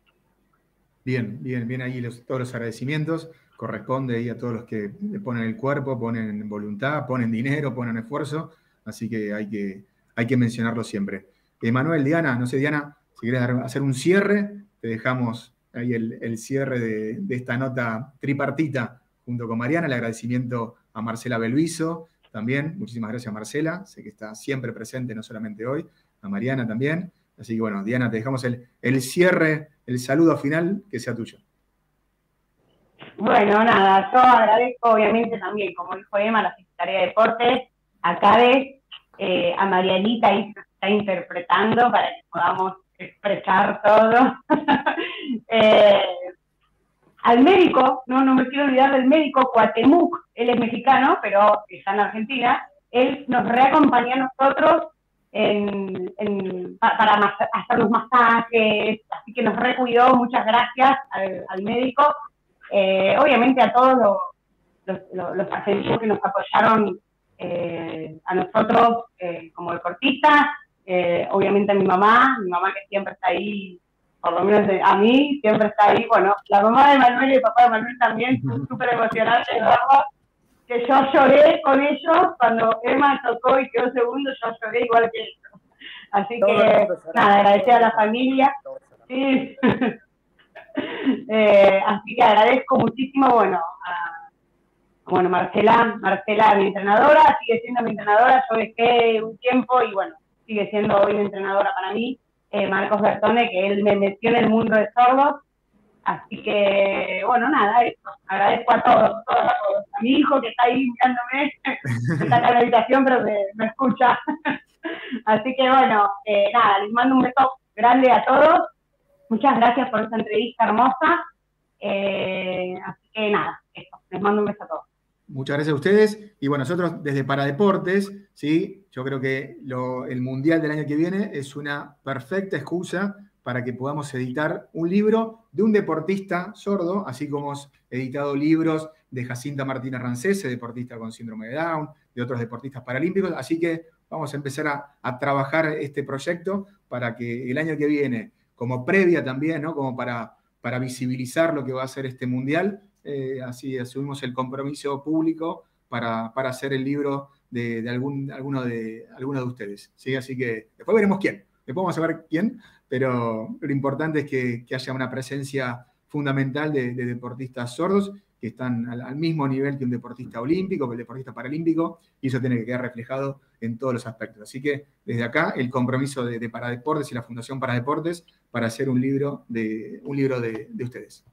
Bien, bien, bien ahí los, todos los agradecimientos. Corresponde ahí a todos los que le ponen el cuerpo, ponen voluntad, ponen dinero, ponen esfuerzo. Así que hay que, hay que mencionarlo siempre. Emanuel, Diana, no sé, Diana, si querés hacer un cierre, te dejamos ahí el, el cierre de, de esta nota tripartita junto con Mariana. El agradecimiento a Marcela Belviso también. Muchísimas gracias, Marcela. Sé que está siempre presente, no solamente hoy. A Mariana también. Así que, bueno, Diana, te dejamos el, el cierre, el saludo final, que sea tuyo. Bueno, nada, yo agradezco obviamente también, como dijo Emma, a la Secretaría de Deportes, a Cades, eh, a Marianita ahí que está interpretando para que podamos expresar todo. eh, al médico, no, no me quiero olvidar del médico Cuatemuc, él es mexicano, pero está en Argentina, él nos reacompañó a nosotros en, en, para mas- hacer los masajes, así que nos recuidó, muchas gracias al, al médico. Eh, obviamente a todos los, los, los argentinos que nos apoyaron eh, a nosotros eh, como deportistas, eh, obviamente a mi mamá, mi mamá que siempre está ahí, por lo menos a mí, siempre está ahí, bueno, la mamá de Manuel y el papá de Manuel también, súper emocionante, ¿verdad? Que yo lloré con ellos, cuando Emma tocó y quedó segundo, yo lloré igual que ellos. Así que, nada, agradecer a la familia. Sí. eh, así que agradezco muchísimo, bueno, a bueno, Marcela, Marcela, mi entrenadora, sigue siendo mi entrenadora, yo dejé un tiempo y bueno, sigue siendo hoy mi entrenadora para mí, eh, Marcos Bertone, que él me metió en el mundo de sordos, así que, bueno, nada, eso, agradezco a todos, todos, a todos, a mi hijo que está ahí mirándome, está acá en la habitación, pero me, me escucha, así que bueno, eh, nada, les mando un beso grande a todos, muchas gracias por esta entrevista hermosa, eh, así que nada, eso, les mando un beso a todos. Muchas gracias a ustedes. Y bueno, nosotros desde Paradeportes, ¿sí? Yo creo que lo, el Mundial del año que viene es una perfecta excusa para que podamos editar un libro de un deportista sordo, así como hemos editado libros de Jacinta Martínez Rancese, deportista con síndrome de Down, de otros deportistas paralímpicos. Así que vamos a empezar a, a trabajar este proyecto para que el año que viene, como previa también, ¿no? Como para, para visibilizar lo que va a ser este Mundial, Eh, así asumimos el compromiso público para, para hacer el libro de, de, algún, alguno, de alguno de ustedes, ¿sí? Así que después veremos quién, después vamos a ver quién, pero lo importante es que, que haya una presencia fundamental de, de deportistas sordos que están al, al mismo nivel que un deportista olímpico, que el deportista paralímpico, y eso tiene que quedar reflejado en todos los aspectos. Así que desde acá el compromiso de, de Paradeportes y la Fundación Paradeportes para hacer un libro de, un libro de, de ustedes.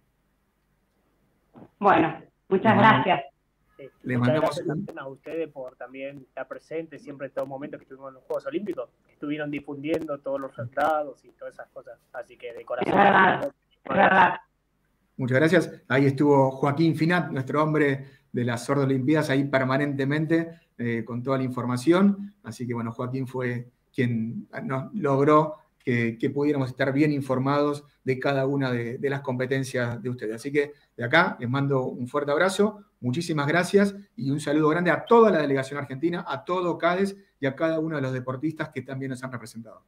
Bueno, muchas no, gracias. Sí, Les muchas gracias un... también a ustedes por también estar presentes siempre en todo momento que estuvimos en los Juegos Olímpicos, que estuvieron difundiendo todos los resultados y todas esas cosas. Así que de corazón. Es verdad, es verdad. Muchas gracias. Ahí estuvo Joaquín Finat, nuestro hombre de las Sordo Olimpiadas, ahí permanentemente eh, con toda la información. Así que bueno, Joaquín fue quien nos logró Que, que pudiéramos estar bien informados de cada una de, de las competencias de ustedes. Así que de acá les mando un fuerte abrazo, muchísimas gracias y un saludo grande a toda la delegación argentina, a todo CADES y a cada uno de los deportistas que también nos han representado.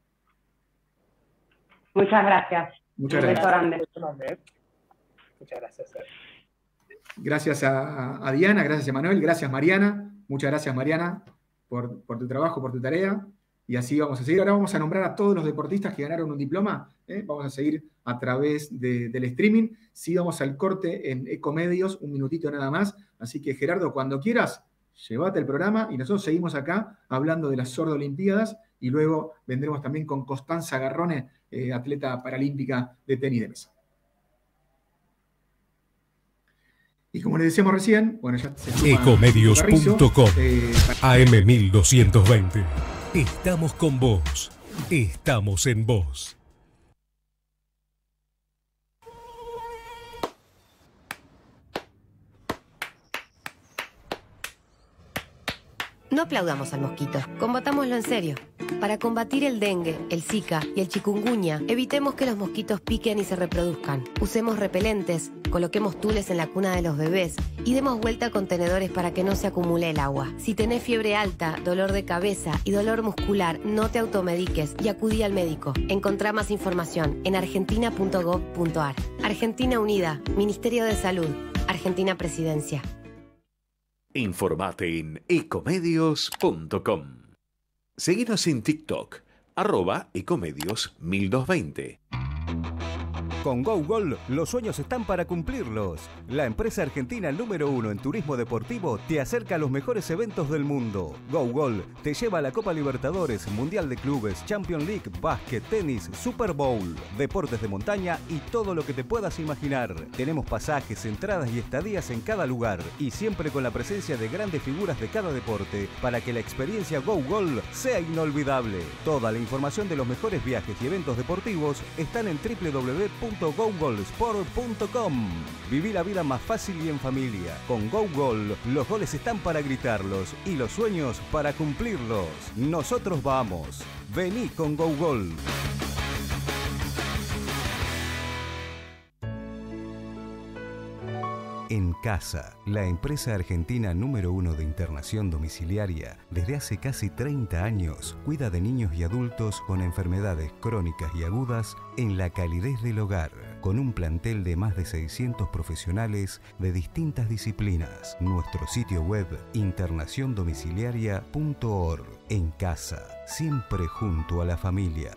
Muchas gracias. Muchas un gracias. Grande. Muchas gracias. Gracias a, a Diana, gracias a Manuel, gracias Mariana, muchas gracias Mariana por, por tu trabajo, por tu tarea. Y así vamos a seguir. Ahora vamos a nombrar a todos los deportistas que ganaron un diploma. ¿eh? Vamos a seguir a través de, del streaming. Sí, vamos al corte en Ecomedios, un minutito nada más. Así que, Gerardo, cuando quieras, llévate el programa y nosotros seguimos acá hablando de las Sordo Olimpiadas y luego vendremos también con Costanza Garrone, eh, atleta paralímpica de tenis de mesa. Y como les decíamos recién, bueno, ya se Ecomedios punto com, eh, A M mil doscientos veinte. Estamos con vos. Estamos en vos. No aplaudamos al mosquito, combatámoslo en serio. Para combatir el dengue, el zika y el chikungunya, evitemos que los mosquitos piquen y se reproduzcan. Usemos repelentes, coloquemos tules en la cuna de los bebés y demos vuelta a contenedores para que no se acumule el agua. Si tenés fiebre alta, dolor de cabeza y dolor muscular, no te automediques y acudí al médico. Encontrá más información en argentina punto gov punto ar. Argentina Unida, Ministerio de Salud, Argentina Presidencia. Informate en ecomedios punto com. Seguinos en TikTok, arroba ecomedios mil doscientos veinte. Con GoGol, los sueños están para cumplirlos. La empresa argentina número uno en turismo deportivo te acerca a los mejores eventos del mundo. GoGol te lleva a la Copa Libertadores, Mundial de Clubes, Champions League, básquet, tenis, Super Bowl, deportes de montaña y todo lo que te puedas imaginar. Tenemos pasajes, entradas y estadías en cada lugar y siempre con la presencia de grandes figuras de cada deporte para que la experiencia GoGol sea inolvidable. Toda la información de los mejores viajes y eventos deportivos están en doble u doble u doble u punto gogolsport punto com. Viví la vida más fácil y en familia. Con GoGol, los goles están para gritarlos y los sueños para cumplirlos. Nosotros vamos. Vení con GoGol. En Casa, la empresa argentina número uno de internación domiciliaria, desde hace casi treinta años, cuida de niños y adultos con enfermedades crónicas y agudas en la calidez del hogar, con un plantel de más de seiscientos profesionales de distintas disciplinas. Nuestro sitio web internación domiciliaria punto org. En Casa, siempre junto a la familia.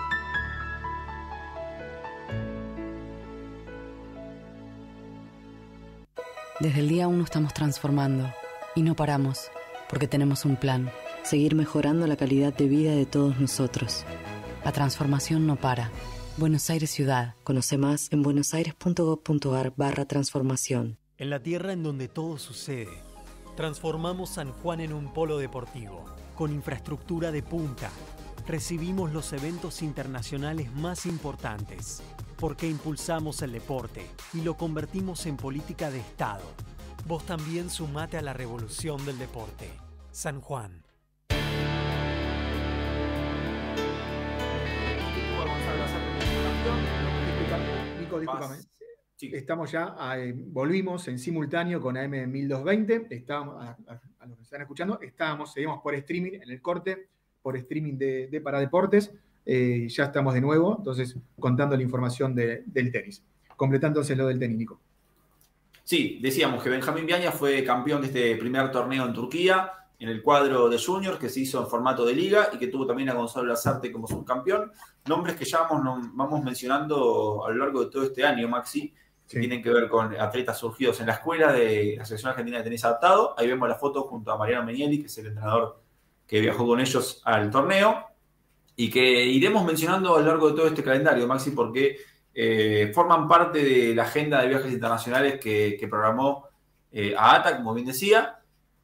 Desde el día uno estamos transformando y no paramos, porque tenemos un plan, seguir mejorando la calidad de vida de todos nosotros. La transformación no para. Buenos Aires Ciudad. Conoce más en buenosaires punto gob punto ar barra transformación. En la tierra en donde todo sucede, transformamos San Juan en un polo deportivo, con infraestructura de punta. Recibimos los eventos internacionales más importantes, porque impulsamos el deporte y lo convertimos en política de Estado. Vos también sumate a la revolución del deporte. San Juan. Nico, discúlpame. Sí. Estamos ya, eh, volvimos en simultáneo con A M mil doscientos veinte. Estábamos, a, a, a los que están escuchando, estábamos, seguimos por streaming en el corte, por streaming de, de Paradeportes. Eh, ya estamos de nuevo, entonces, contando la información de, del tenis. Completando entonces lo del tenis, Nico. Sí, decíamos que Benjamín Viaña fue campeón de este primer torneo en Turquía, en el cuadro de juniors, que se hizo en formato de liga y que tuvo también a Gonzalo Lasarte como subcampeón. Nombres que ya vamos, vamos mencionando a lo largo de todo este año, Maxi, que sí. tienen que ver con atletas surgidos en la escuela de la Selección Argentina de Tenis Adaptado. Ahí vemos la foto junto a Mariano Menieli, que es el entrenador que viajó con ellos al torneo. Y que iremos mencionando a lo largo de todo este calendario, Maxi, porque eh, forman parte de la agenda de viajes internacionales que, que programó eh, A A T A, como bien decía,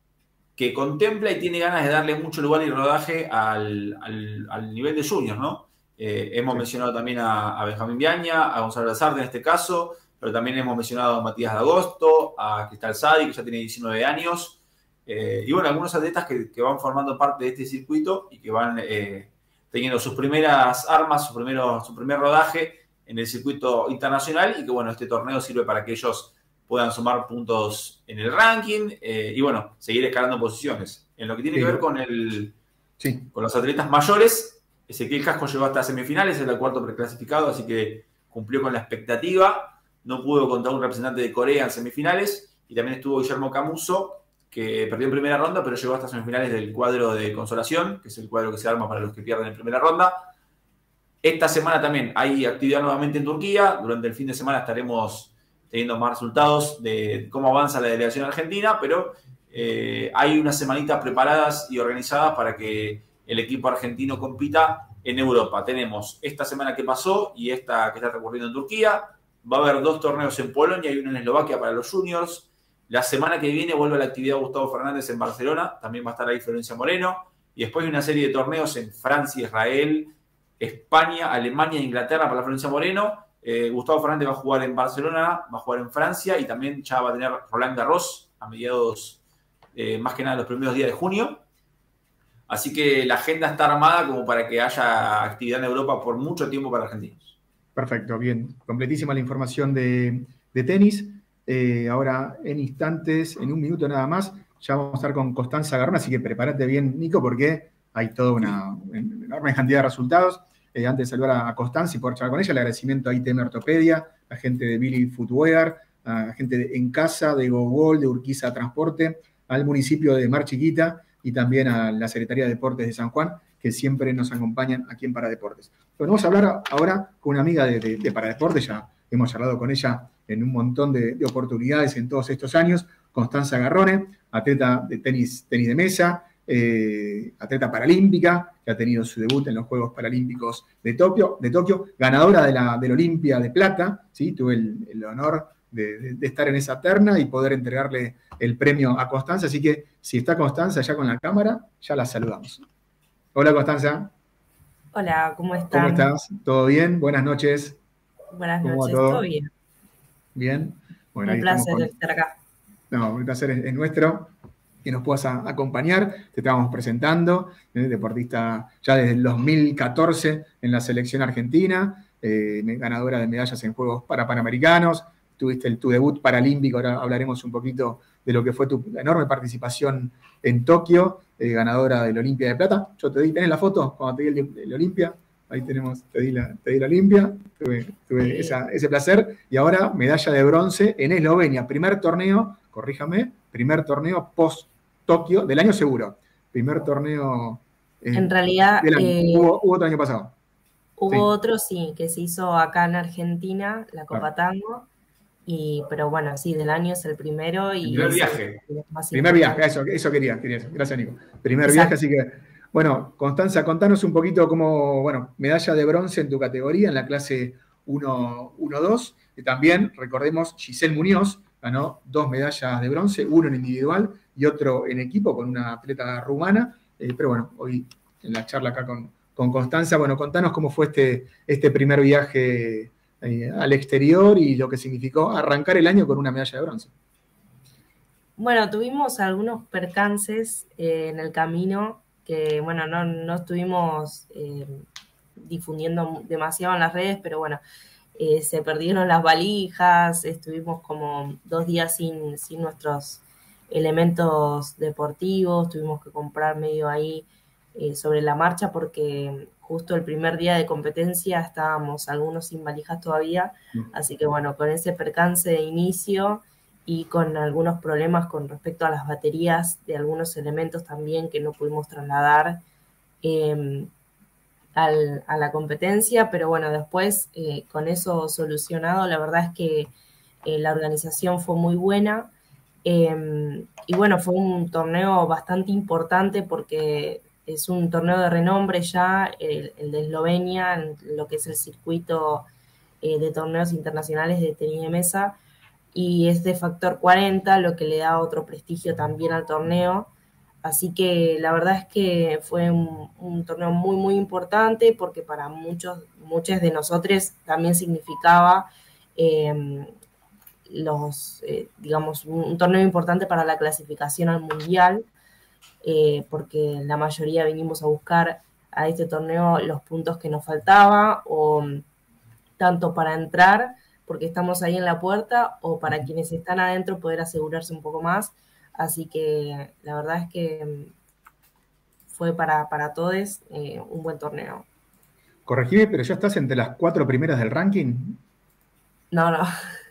que contempla y tiene ganas de darle mucho lugar y rodaje al, al, al nivel de juniors, ¿no? Eh, hemos sí. mencionado también a, a Benjamín Viaña, a Gonzalo Lasarte en este caso, pero también hemos mencionado a Matías D'Agosto, a Cristal Sadi, que ya tiene diecinueve años, eh, y bueno, algunos atletas que, que van formando parte de este circuito y que van... Eh, teniendo sus primeras armas, su, primero, su primer rodaje en el circuito internacional y que, bueno, este torneo sirve para que ellos puedan sumar puntos en el ranking eh, y, bueno, seguir escalando posiciones. En lo que tiene sí. que ver con, el, sí. con los atletas mayores, Ezequiel Casco llegó hasta semifinales, es el cuarto preclasificado, así que cumplió con la expectativa. No pudo contra un representante de Corea en semifinales y también estuvo Guillermo Camuso, que perdió en primera ronda, pero llegó hasta semifinales del cuadro de consolación, que es el cuadro que se arma para los que pierden en primera ronda. Esta semana también hay actividad nuevamente en Turquía. Durante el fin de semana estaremos teniendo más resultados de cómo avanza la delegación argentina, pero eh, hay unas semanitas preparadas y organizadas para que el equipo argentino compita en Europa. Tenemos esta semana que pasó y esta que está recurriendo en Turquía. Va a haber dos torneos en Polonia y uno en Eslovaquia para los juniors. La semana que viene vuelve a la actividad Gustavo Fernández en Barcelona, también va a estar ahí Florencia Moreno, y después hay una serie de torneos en Francia, Israel, España, Alemania e Inglaterra para Florencia Moreno. Eh, Gustavo Fernández va a jugar en Barcelona, va a jugar en Francia, y también ya va a tener Roland Garros a mediados, eh, más que nada los primeros días de junio. Así que la agenda está armada como para que haya actividad en Europa por mucho tiempo para argentinos. Perfecto, bien. Completísima la información de, de tenis. Eh, ahora, en instantes, en un minuto nada más, ya vamos a estar con Constanza Garrón, así que prepárate bien, Nico, porque hay toda una, una enorme cantidad de resultados. Eh, antes de saludar a Constanza y poder charlar con ella, el agradecimiento a I T M Ortopedia, a gente de Billy Footwear, a gente de En Casa, de GoGol, de Urquiza Transporte, al municipio de Mar Chiquita y también a la Secretaría de Deportes de San Juan, que siempre nos acompañan aquí en Paradeportes. Pero vamos a hablar ahora con una amiga de, de, de Paradeportes, ya hemos charlado con ella en un montón de, de oportunidades en todos estos años. Constanza Garrone, atleta de tenis, tenis de mesa, eh, atleta paralímpica, que ha tenido su debut en los Juegos Paralímpicos de Tokio, de Tokio ganadora de la, de la Olimpia de Plata, ¿sí? Tuve el, el honor de, de, de estar en esa terna y poder entregarle el premio a Constanza, así que si está Constanza ya con la cámara, ya la saludamos. Hola, Constanza. Hola, ¿cómo estás? ¿Cómo estás? ¿Todo bien? Buenas noches. Buenas noches, todo? ¿todo bien? Bien. Bueno, un placer con... estar acá. No, un placer es, es nuestro que nos puedas a, acompañar. Te estábamos presentando, eh, deportista ya desde el dos mil catorce en la selección argentina, eh, ganadora de medallas en Juegos para Panamericanos. tuviste el, tu debut paralímpico, ahora hablaremos un poquito de lo que fue tu enorme participación en Tokio, eh, ganadora del Olimpia de Plata. Yo te di, ¿tenés la foto? Cuando te di el, el Olimpia, ahí tenemos, te di la, te di la Olimpia, tuve, tuve esa, ese placer, y ahora medalla de bronce en Eslovenia, primer torneo, corríjame, primer torneo post-Tokio, del año seguro, primer torneo... Eh, en realidad... Eh, hubo, hubo otro año pasado. Hubo sí. otro, sí, que se hizo acá en Argentina, la Copa Claro. Tango, y, pero bueno, sí, del año es el primero. Y El primer es viaje. el más Primer importante. viaje, eso, eso quería, quería eso. Gracias, Nico. Primer Exacto. viaje, así que, bueno, Constanza, contanos un poquito cómo, bueno, medalla de bronce en tu categoría, en la clase uno dos, y también, recordemos, Giselle Muñoz ganó dos medallas de bronce, uno en individual y otro en equipo con una atleta rumana, eh, pero bueno, hoy en la charla acá con, con Constanza, bueno, contanos cómo fue este, este primer viaje eh, al exterior y lo que significó arrancar el año con una medalla de bronce. Bueno, tuvimos algunos percances eh, en el camino que, bueno, no, no estuvimos eh, difundiendo demasiado en las redes, pero bueno, eh, se perdieron las valijas, estuvimos como dos días sin, sin nuestros elementos deportivos, tuvimos que comprar medio ahí eh, sobre la marcha porque justo el primer día de competencia estábamos algunos sin valijas todavía, así que bueno, con ese percance de inicio y con algunos problemas con respecto a las baterías de algunos elementos también que no pudimos trasladar eh, al, a la competencia, pero bueno, después eh, con eso solucionado, la verdad es que eh, la organización fue muy buena eh, y bueno, fue un torneo bastante importante porque es un torneo de renombre ya, el, el de Eslovenia, en lo que es el circuito eh, de torneos internacionales de tenis de mesa, y es de factor cuarenta, lo que le da otro prestigio también al torneo. Así que la verdad es que fue un, un torneo muy, muy importante porque para muchos, muchos de nosotros también significaba eh, los, eh, digamos, un, un torneo importante para la clasificación al Mundial, eh, porque la mayoría vinimos a buscar a este torneo los puntos que nos faltaba, o tanto para entrar, porque estamos ahí en la puerta, o para quienes están adentro poder asegurarse un poco más. Así que la verdad es que fue para, para todos eh, un buen torneo. Corregime, pero ya estás entre las cuatro primeras del ranking. No, no.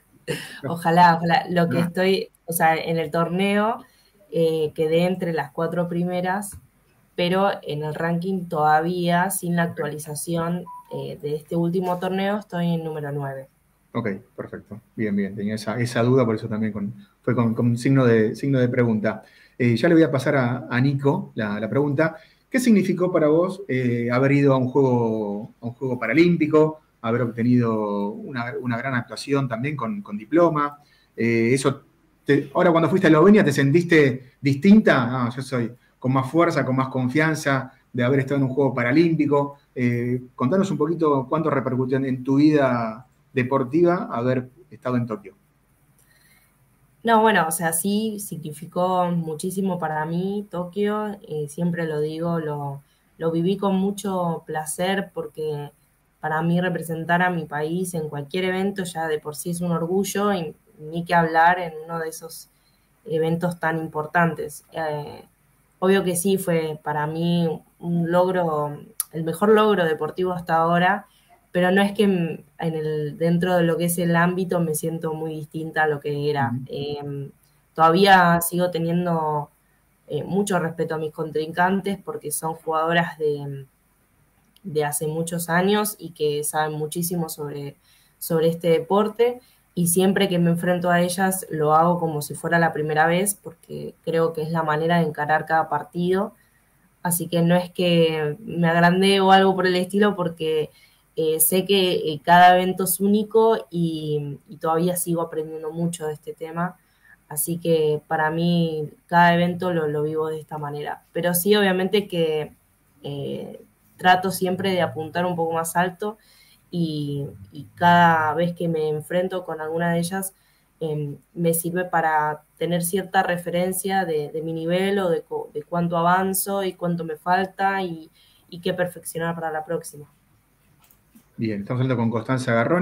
Ojalá, ojalá. Lo que Ah. estoy, o sea, en el torneo eh, quedé entre las cuatro primeras, pero en el ranking todavía, sin la actualización eh, de este último torneo, estoy en número nueve. Ok, perfecto. Bien, bien. Tenía esa, esa duda, por eso también con, fue con, con signo, de, signo de pregunta. Eh, ya le voy a pasar a, a Nico la, la pregunta. ¿Qué significó para vos eh, haber ido a un juego, a un juego paralímpico, haber obtenido una, una gran actuación también con, con diploma? Eh, eso te, ahora cuando fuiste a Eslovenia, ¿te sentiste distinta? No, yo soy con más fuerza, con más confianza de haber estado en un juego paralímpico. Eh, contanos un poquito cuánto repercutió en, en tu vida deportiva haber estado en Tokio. No, bueno, o sea, sí significó muchísimo para mí Tokio, eh, siempre lo digo, lo, lo viví con mucho placer porque para mí representar a mi país en cualquier evento ya de por sí es un orgullo, y ni que hablar en uno de esos eventos tan importantes. Eh, obvio que sí, fue para mí un logro, el mejor logro deportivo hasta ahora, pero no es que en el, dentro de lo que es el ámbito me siento muy distinta a lo que era. Uh-huh. Eh, todavía sigo teniendo eh, mucho respeto a mis contrincantes porque son jugadoras de, de hace muchos años y que saben muchísimo sobre, sobre este deporte, y siempre que me enfrento a ellas lo hago como si fuera la primera vez porque creo que es la manera de encarar cada partido. Así que no es que me agrandé o algo por el estilo, porque Eh, sé que eh, cada evento es único y, y todavía sigo aprendiendo mucho de este tema, así que para mí cada evento lo, lo vivo de esta manera. Pero sí, obviamente que eh, trato siempre de apuntar un poco más alto y, y cada vez que me enfrento con alguna de ellas eh, me sirve para tener cierta referencia de, de mi nivel o de, de cuánto avanzo y cuánto me falta y, y qué perfeccionar para la próxima. Bien, estamos hablando con Constanza Garrone,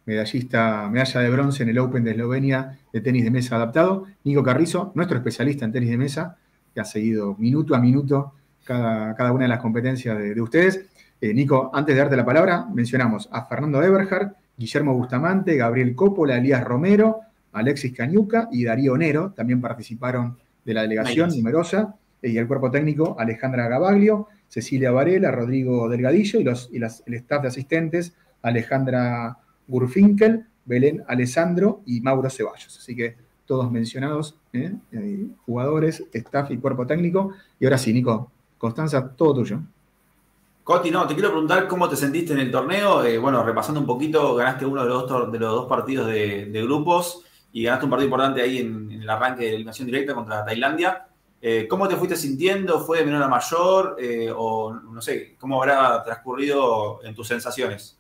medallista, medalla de bronce en el Open de Eslovenia de tenis de mesa adaptado. Nico Carrizo, nuestro especialista en tenis de mesa, que ha seguido minuto a minuto cada, cada una de las competencias de, de ustedes. Eh, Nico, antes de darte la palabra, mencionamos a Fernando Eberhard, Guillermo Bustamante, Gabriel Coppola, Elías Romero, Alexis Cañuca y Darío Nero. También participaron de la delegación Nice. numerosa, eh, y el cuerpo técnico Alejandra Gavaglio, Cecilia Varela, Rodrigo Delgadillo y, los, y las, el staff de asistentes Alejandra Gurfinkel, Belén Alessandro y Mauro Ceballos. Así que todos mencionados, ¿eh? Eh, jugadores, staff y cuerpo técnico. Y ahora sí, Nico, Constanza, todo tuyo. Coti, no, te quiero preguntar cómo te sentiste en el torneo. Eh, bueno, repasando un poquito, ganaste uno de los dos, de los dos partidos de, de grupos y ganaste un partido importante ahí en, en el arranque de eliminación directa contra Tailandia. Eh, ¿Cómo te fuiste sintiendo? ¿Fue de menor a mayor? Eh, o no sé, ¿cómo habrá transcurrido en tus sensaciones?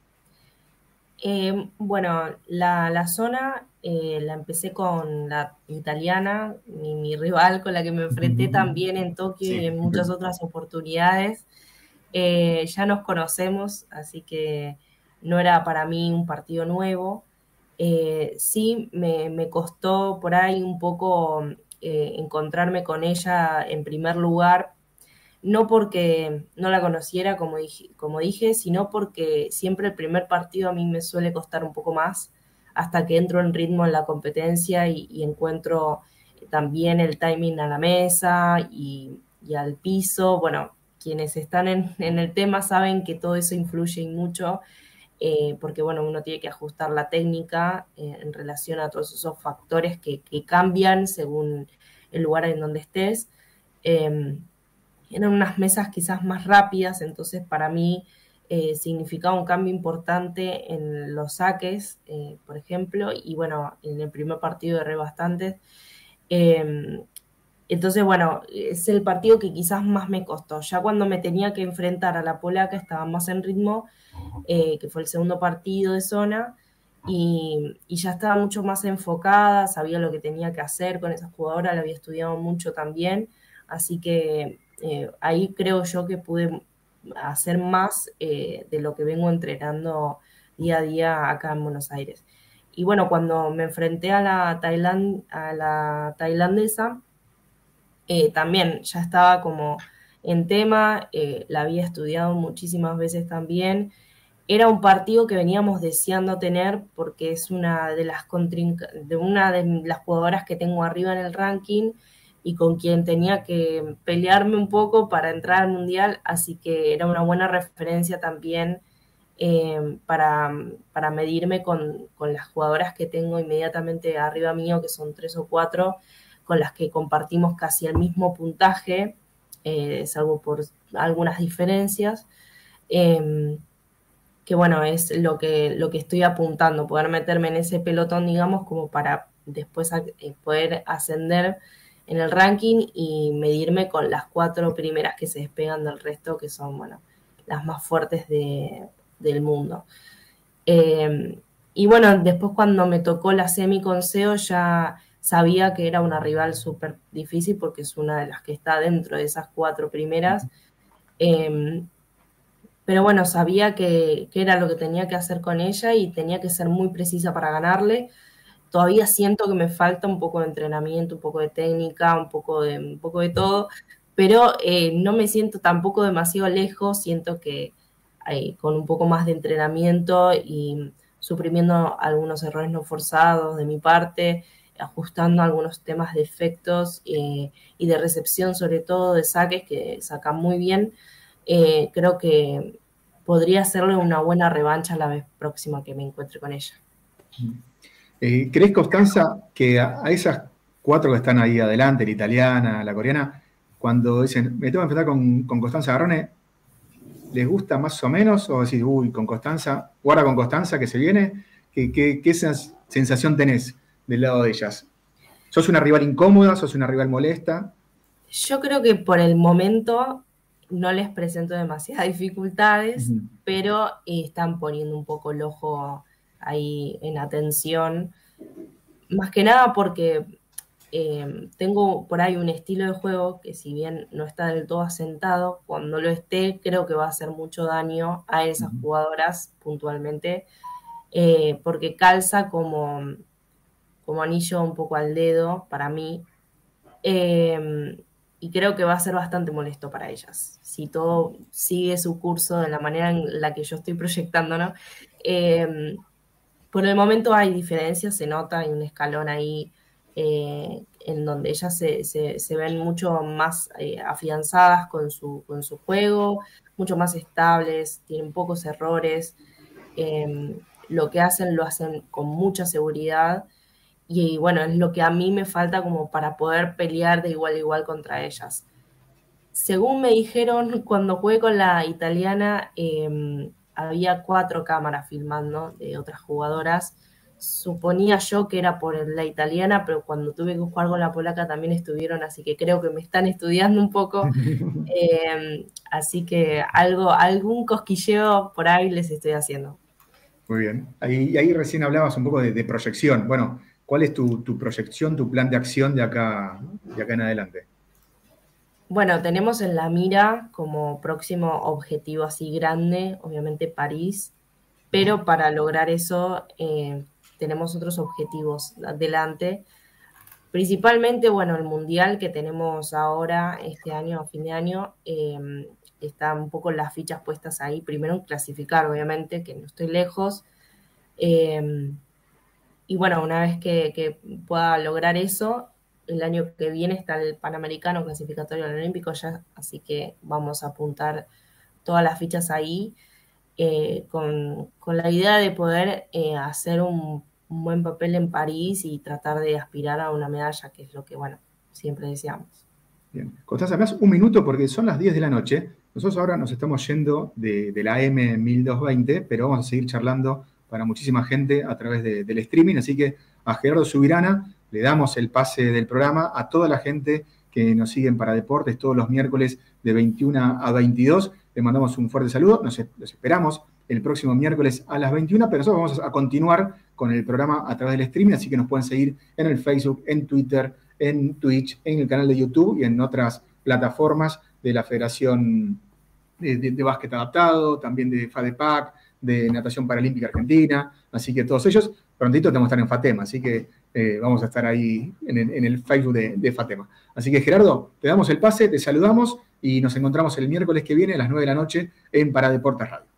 Eh, bueno, la, la zona eh, la empecé con la italiana, mi, mi rival con la que me enfrenté también en Tokio sí. y en muchas otras oportunidades. Eh, ya nos conocemos, así que no era para mí un partido nuevo. Eh, sí, me, me costó por ahí un poco eh, encontrarme con ella en primer lugar, no porque no la conociera, como dije, como dije, sino porque siempre el primer partido a mí me suele costar un poco más hasta que entro en ritmo en la competencia y, y encuentro también el timing a la mesa y, y al piso. Bueno, quienes están en, en el tema saben que todo eso influye mucho, eh, porque bueno, uno tiene que ajustar la técnica eh, en relación a todos esos factores que, que cambian según el lugar en donde estés. Eh, eran unas mesas quizás más rápidas, entonces para mí eh, significaba un cambio importante en los saques, eh, por ejemplo, y bueno, en el primer partido erré bastantes. Eh, entonces, bueno, es el partido que quizás más me costó. Ya cuando me tenía que enfrentar a la polaca estaba más en ritmo, eh, que fue el segundo partido de zona, y, y ya estaba mucho más enfocada, sabía lo que tenía que hacer con esa jugadora, la había estudiado mucho también, así que eh, ahí creo yo que pude hacer más eh, de lo que vengo entrenando día a día acá en Buenos Aires. Y bueno, cuando me enfrenté a la, Tailand, a la tailandesa, eh, también ya estaba como en tema, eh, la había estudiado muchísimas veces también. Era un partido que veníamos deseando tener porque es una de las, de una de las jugadoras que tengo arriba en el ranking y con quien tenía que pelearme un poco para entrar al Mundial, así que era una buena referencia también eh, para, para medirme con, con las jugadoras que tengo inmediatamente arriba mío, que son tres o cuatro, con las que compartimos casi el mismo puntaje, eh, salvo por algunas diferencias, eh, que bueno, es lo que, lo que estoy apuntando, poder meterme en ese pelotón, digamos, como para después a, eh, poder ascender en el ranking y medirme con las cuatro primeras que se despegan del resto, que son, bueno, las más fuertes de, del mundo. Eh, y bueno, después cuando me tocó la semi con Seo ya sabía que era una rival súper difícil porque es una de las que está dentro de esas cuatro primeras. Eh, pero bueno, sabía que, que era lo que tenía que hacer con ella y tenía que ser muy precisa para ganarle. Todavía siento que me falta un poco de entrenamiento, un poco de técnica, un poco de, un poco de todo, pero eh, no me siento tampoco demasiado lejos, siento que eh, con un poco más de entrenamiento y suprimiendo algunos errores no forzados de mi parte, ajustando algunos temas de efectos eh, y de recepción, sobre todo de saques, que sacan muy bien, eh, creo que podría hacerle una buena revancha la vez próxima que me encuentre con ella. Eh, ¿Crees, Constanza, que a, a esas cuatro que están ahí adelante, la italiana, la coreana, cuando dicen, me tengo que enfrentar con, con Constanza Garrone, ¿les gusta más o menos? O decís, uy, con Constanza, guarda con Constanza que se viene? ¿Qué, qué, qué sensación tenés del lado de ellas? ¿Sos una rival incómoda? ¿Sos una rival molesta? Yo creo que por el momento no les presento demasiadas dificultades, uh-huh. pero eh, están poniendo un poco el ojo ahí en atención, más que nada porque eh, tengo por ahí un estilo de juego que si bien no está del todo asentado, cuando lo esté creo que va a hacer mucho daño a esas uh-huh. jugadoras puntualmente, eh, porque calza como, como anillo un poco al dedo para mí. Eh, y creo que va a ser bastante molesto para ellas. Si todo sigue su curso de la manera en la que yo estoy proyectando, ¿no? Eh, por el momento hay diferencias, se nota, hay un escalón ahí eh, en donde ellas se, se, se ven mucho más eh, afianzadas con su, con su juego, mucho más estables, tienen pocos errores, eh, lo que hacen lo hacen con mucha seguridad. Y bueno, es lo que a mí me falta como para poder pelear de igual a igual contra ellas. Según me dijeron, cuando jugué con la italiana, eh, había cuatro cámaras filmando de otras jugadoras. Suponía yo que era por la italiana, pero cuando tuve que jugar con la polaca también estuvieron, así que creo que me están estudiando un poco. Eh, así que algo, algún cosquilleo por ahí les estoy haciendo. Muy bien. Ahí, ahí recién hablabas un poco de, de proyección. Bueno, ¿cuál es tu, tu proyección, tu plan de acción de acá, de acá en adelante? Bueno, tenemos en la mira como próximo objetivo así grande, obviamente París, pero para lograr eso eh, tenemos otros objetivos adelante. Principalmente, bueno, el Mundial que tenemos ahora, este año, a fin de año, eh, están un poco las fichas puestas ahí. Primero en clasificar, obviamente, que no estoy lejos. Eh, y bueno, una vez que, que pueda lograr eso, el año que viene está el Panamericano clasificatorio al Olímpico ya, así que vamos a apuntar todas las fichas ahí eh, con, con la idea de poder eh, hacer un, un buen papel en París y tratar de aspirar a una medalla, que es lo que, bueno, siempre deseamos. Bien. Constanza, me das un minuto porque son las diez de la noche. Nosotros ahora nos estamos yendo de, de la A M mil doscientos veinte, pero vamos a seguir charlando para muchísima gente a través de, del streaming, así que a Gerardo Subirana le damos el pase del programa a toda la gente que nos sigue en Paradeportes todos los miércoles de veintiuna a veintidós. Le mandamos un fuerte saludo. Nos, los esperamos el próximo miércoles a las veintiuna, pero nosotros vamos a continuar con el programa a través del streaming, así que nos pueden seguir en el Facebook, en Twitter, en Twitch, en el canal de YouTube y en otras plataformas de la Federación de, de, de Básquet Adaptado, también de FADEPAC, de Natación Paralímpica Argentina. Así que todos ellos, prontito tenemos que estar en FATEMA, así que eh, vamos a estar ahí en el, en el Facebook de, de FATEMA. Así que Gerardo, te damos el pase, te saludamos y nos encontramos el miércoles que viene a las nueve de la noche en Paradeportes Radio.